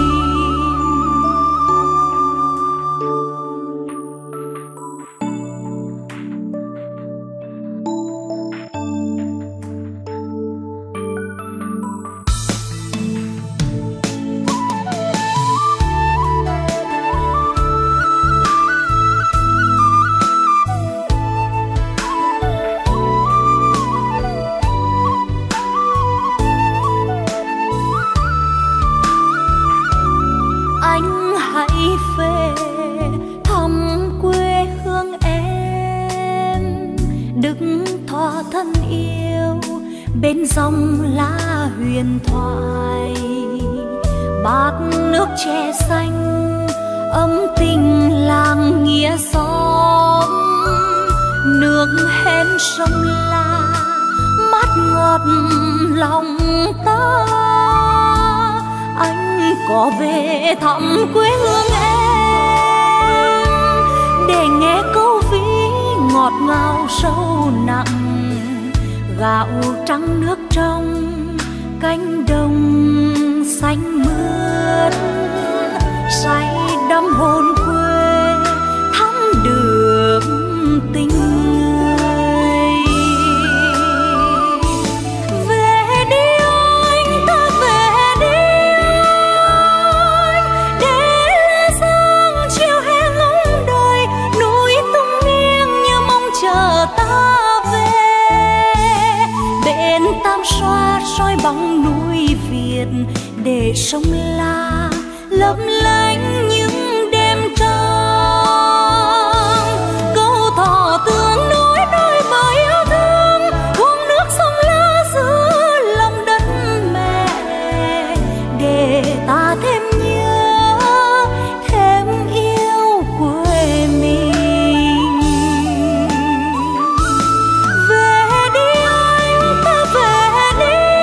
Anh hãy về thăm quê hương em, đứng thọ thân yêu bên dòng lá huyền thoại. Bát nước chè xanh ấm tình làng nghĩa xóm, nước hén sông La mát ngọt lòng ta. Anh có về thăm quê hương em để nghe câu ví ngọt ngào sâu nặng, gạo trắng nước trong cánh đồng xanh mướt, say đắm hồn quê thắm được tình người. Về đi anh, ta về đi anh, để lá sương chiều hè ngóng đời, núi tung nghiêng như mong chờ ta về. Bên Tam Xoa soi bóng núi Việt để sông La lấp lánh những đêm trăng. Câu thỏ tương núi nói bởi yêu thương, uống nước sông La giữ lòng đất mẹ, để ta thêm nhớ thêm yêu quê mình. Về đi anh, ta về đi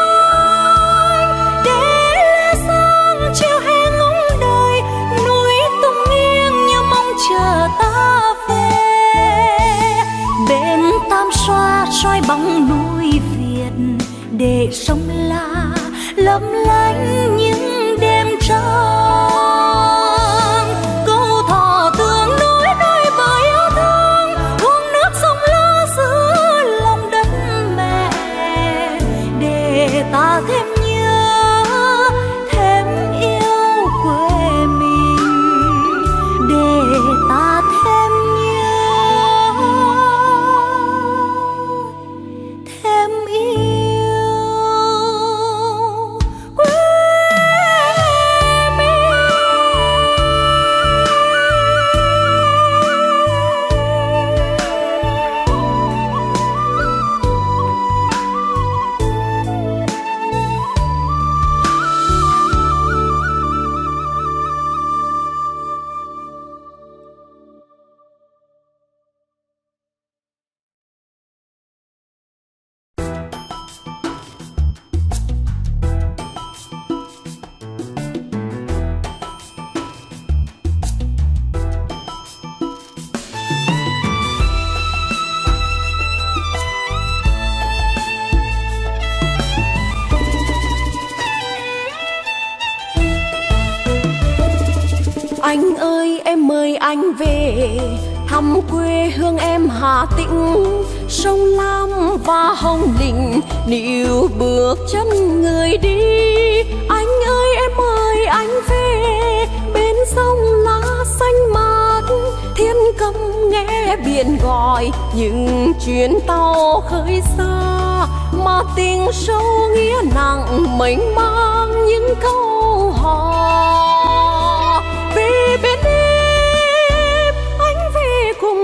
anh, để lá sương chiều hè ngóng đời, núi tung nghiêng như mong chờ ta về. Bên Tam Xoa soi bóng núi Việt để sông La lấp lánh những đêm trăng. Câu thỏ tương núi nói bởi yêu thương, uống nước sông La giữ lòng đất mẹ, để ta thêm nhớ thêm yêu quê mình, để ta thêm nhớ thêm yêu quê mình. Anh ơi em mời anh về thăm quê hương em Hà Tĩnh, sông Lam và Hồng Lĩnh níu bước chân người đi. Anh ơi em ơi anh về bên sông lá xanh mát, thiên cầm nghe biển gọi những chuyến tàu khơi xa, mà tình sâu nghĩa nặng mênh mang những câu hò. Về bên em anh về cùng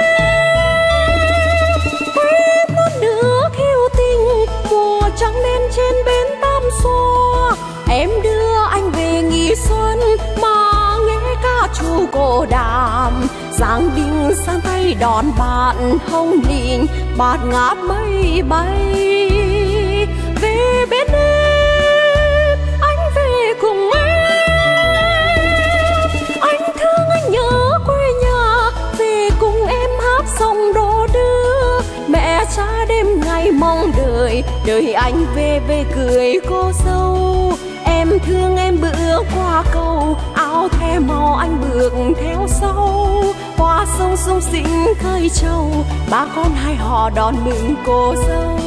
em, quên non nước yêu tình mùa trắng đen trên bến Tam Xoa. Em đưa anh về nghỉ xuân mà nghe ca trù cổ đàm, Giang Đình sang tay đón bạn Hồng Lĩnh bạt ngát mây bay. Về bên em anh về cùng em, anh thương anh nhớ quê nhà, về cùng em hát sông đò đưa. Mẹ cha đêm ngày mong đợi, đợi anh về về cười cô dâu. Em thương em bữa qua cầu, áo the màu anh bước theo sau. Qua sông sung sinh khơi trâu, ba con hai họ đón mừng cô dâu.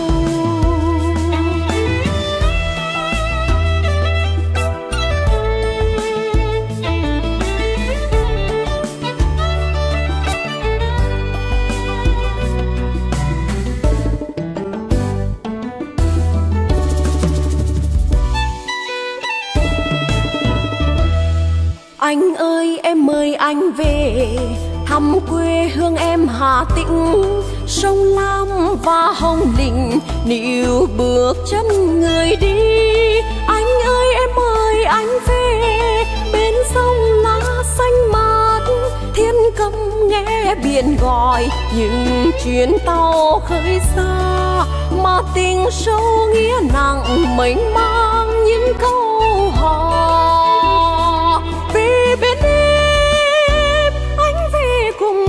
Anh ơi em mời anh về thăm quê hương em Hà Tĩnh, sông Lam và Hồng Lĩnh níu bước chân người đi. Anh ơi em ơi anh về bên sông lá xanh mát, thiên cầm nghe biển gọi những chuyến tàu khơi xa, mà tình sâu nghĩa nặng mênh mang những câu hò. Về bên em anh về cùng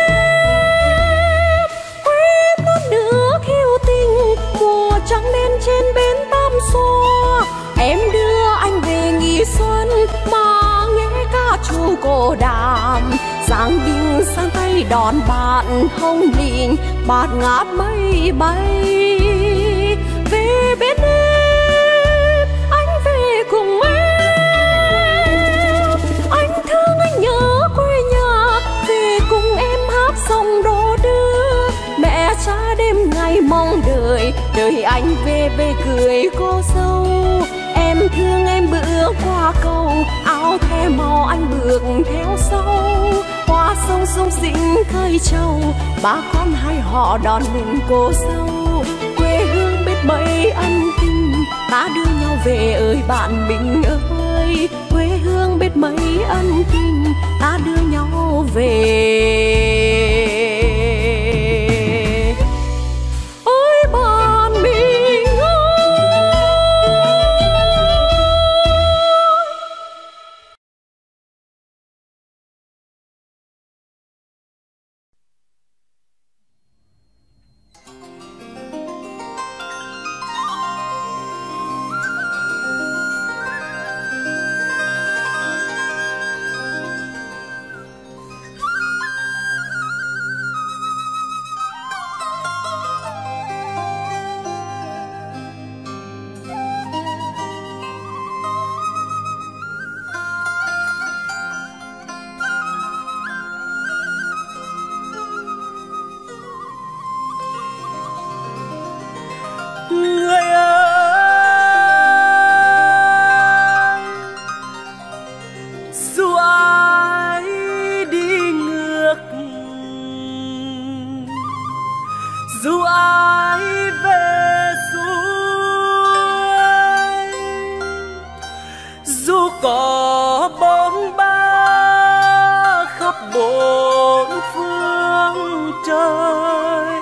em, quên non nước yêu tình mùa trắng đen trên bến Tam Xoa. Em đưa anh về nghỉ xuân mà nghe ca trù cổ đàm, Giang Đình sang tay đón bạn Hồng Lĩnh bạt ngát mây bay. Về bên em anh về cùng em, anh thương anh nhớ quê nhà, về cùng em hát sông đò đưa. Mẹ cha đêm ngày mong đợi, đợi anh về về cười cô dâu. Em thương em bữa qua cầu, áo the màu anh bước theo sau. Qua sông sung sinh khơi trâu, ba con hai họ đón mừng cô dâu. Quê hương biết mấy ân tình, ta đưa nhau về ơi bạn mình ơi. Quê hương biết mấy ân tình, ta đưa nhau về ơi bạn mình ơi. Người ơi, dù ai đi ngược, dù ai về xuôi, dù có bóng ba khắp bốn phương trời,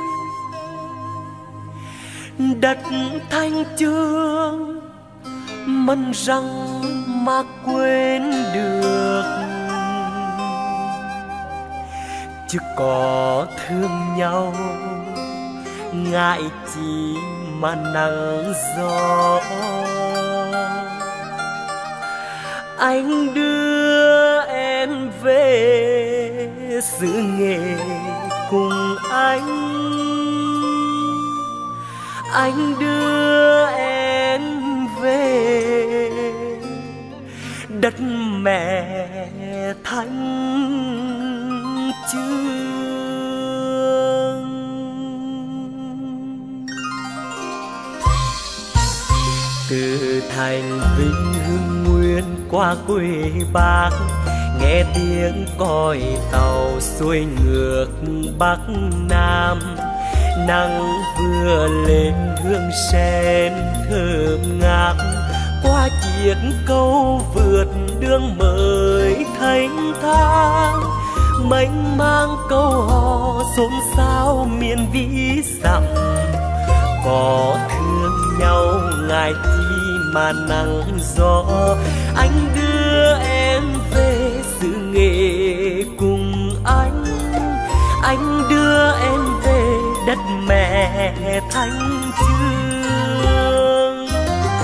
đất thanh chương mân răng mà quên được, chứ có thương nhau ngại chi mà nắng gió. Anh đưa em về xứ nghệ cùng anh đưa em về đất mẹ Thanh Chương. Từ thành Vinh Hưng Nguyên qua quê Bác, nghe tiếng còi tàu xuôi ngược Bắc Nam. Nắng vừa lên hương sen thơm ngát, qua chiếc cầu vượt đường mới thanh thang. Mênh mang câu hò xôn xao miền vĩ dặm, có thương nhau ngại chi mà nắng gió. Anh đưa em về xứ nghệ cùng anh đưa em về đất mẹ Thanh Chương.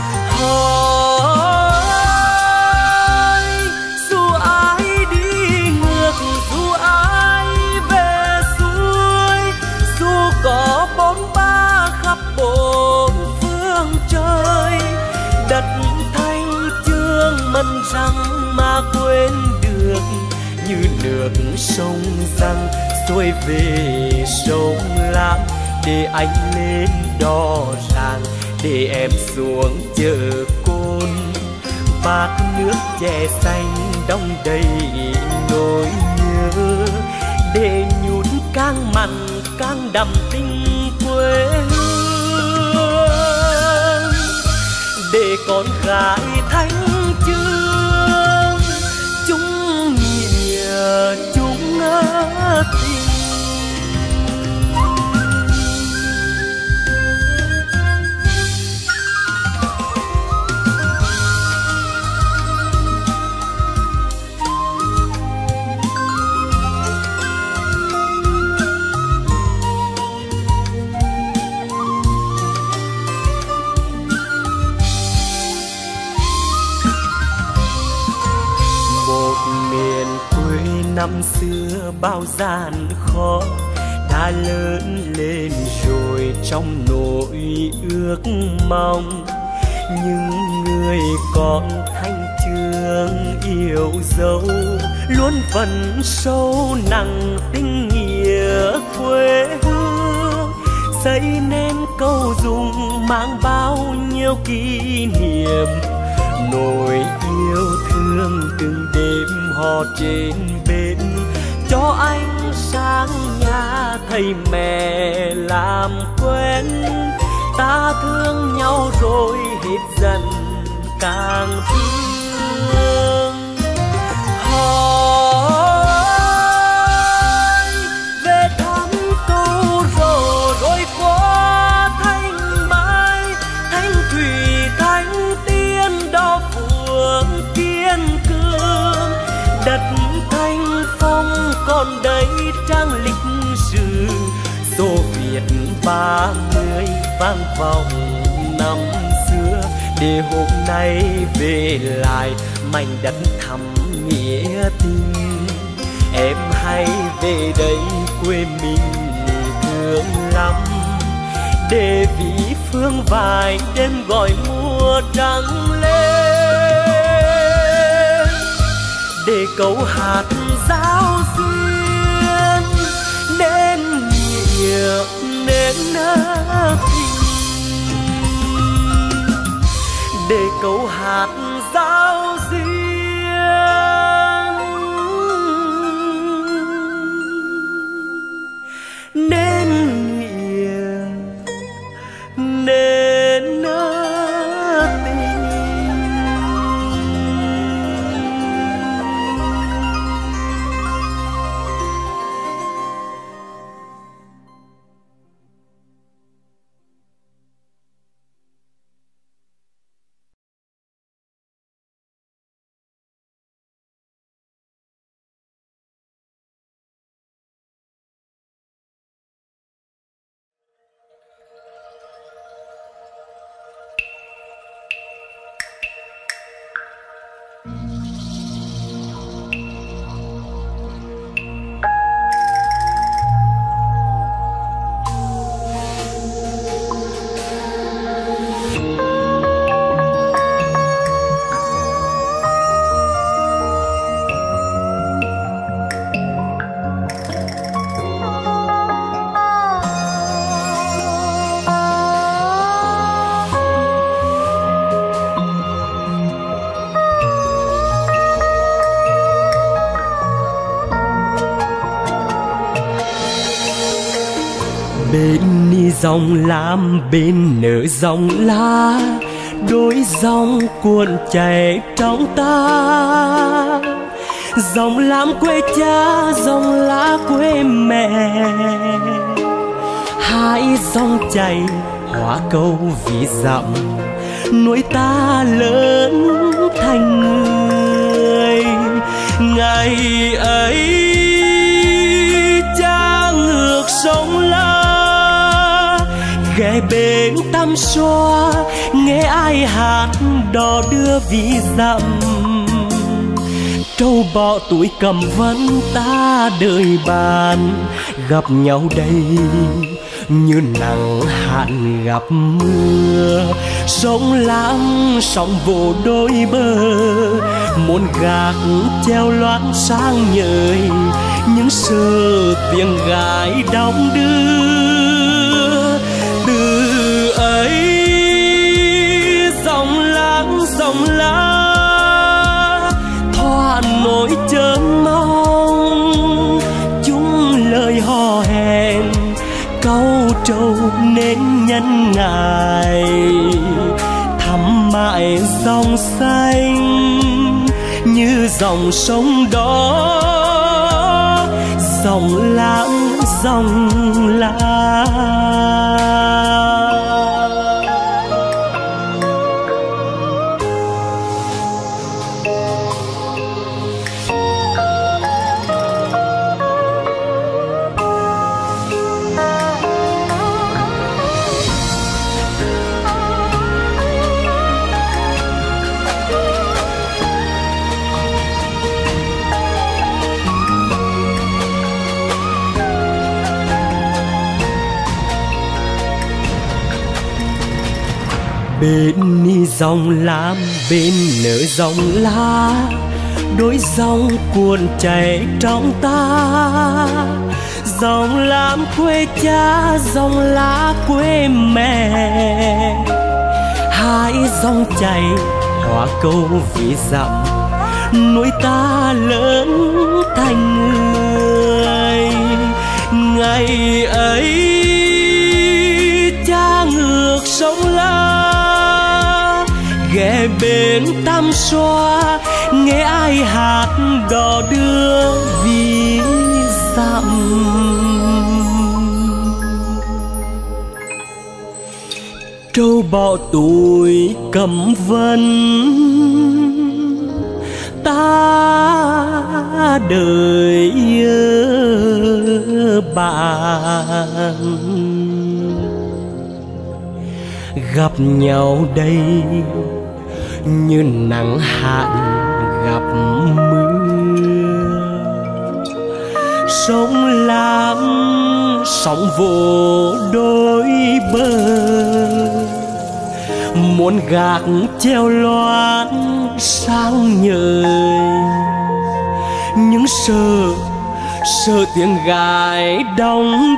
Hỏi dù ai đi ngược, dù ai về xuôi, dù có bốn ba khắp bốn phương trời, đất Thanh Chương mân rằng mà quên được, như nước sông răng xuôi về sông Lam. Để anh lên đò ràng, để em xuống chợ Cồn, bát nước chè xanh đong đầy nỗi nhớ, để nhún càng mặn càng đậm tình quê hương. Để con gái Thanh Chương chung nghĩa chung tình. Năm xưa bao gian khó đã lớn lên rồi trong nỗi ước mong. Những người con Thanh Chương yêu dấu luôn vẫn sâu nặng tình nghĩa quê hương, xây nên câu dung mang bao nhiêu kỷ niệm. Nỗi yêu thương từng đêm hò trên bên, cho anh sang nhà thầy mẹ làm quen. Ta thương nhau rồi hết dần càng thương. Hỏi về thăm câu rồ rồi qua Thanh Mai, Thanh Thủy, Thanh Tiên, Đo Phượng, Kiên Cương. Đất Thanh Phong còn đây trang lịch sử, Xô Viết 30 vang vọng năm xưa. Để hôm nay về lại mảnh đất thắm nghĩa tình, em hãy về đây quê mình thương lắm. Để vì phương vài đêm gọi mùa trắng lên, để câu hát giao duyên nên nghĩa nên tình. Để câu hát giao duyên nên nghĩa nên Bên ni dòng lam bên nở dòng lá, đôi dòng cuộn chảy trong ta. Dòng lam quê cha, dòng lá quê mẹ, hai dòng chảy hóa câu vì dặm, nuôi ta lớn thành người. Ngày ấy cha ngược sông La, ghé bên Tam Xoa, nghe ai hát đò đưa vì dặm. Trâu bọ tuổi cầm vấn ta đời bàn, gặp nhau đây như nắng hạn gặp mưa. Sông Lam sóng vỗ đôi bờ, muôn gác treo loáng sang nhời, những sơ tiếng gái đong đưa. Từ ấy dòng lãng dòng lá thoa nỗi chớ mong, chung lời hò hẹn câu trầu nên nhân ngài. Thắm mãi dòng xanh như dòng sông đó, dòng lãng dòng lá. Bên ni dòng lam bên nở dòng lá, đôi dòng cuộn chảy trong ta. Dòng lam quê cha, dòng lá quê mẹ, hai dòng chảy hóa câu vì dặm, nuôi ta lớn thành người. Ngày ấy cha ngược sông La, ghé bên Tam Xoa, nghe ai hát đò đưa vì dặm. Trâu bọ tuổi cầm vân ta đời bạn, gặp nhau đây như nắng hạn gặp mưa. Sông Lam sóng vỗ đôi bờ, muôn gác treo loáng sang nhời, những sợ tiếng gái đong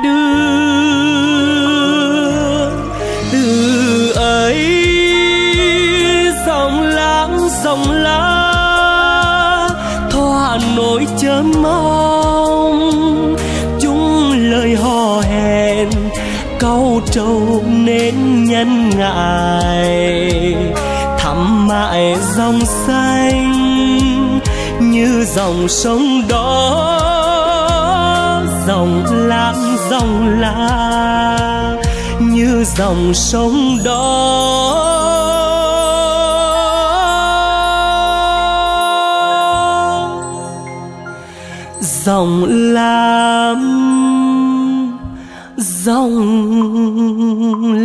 đưa. Từ ấy dòng lãng dòng lá thoa nỗi chớ mong, chung lời hò hẹn câu trầu nên nhân ngại. Thắm mãi dòng xanh như dòng sông đó, dòng lãng dòng lá như dòng sông đó. Dòng lam dòng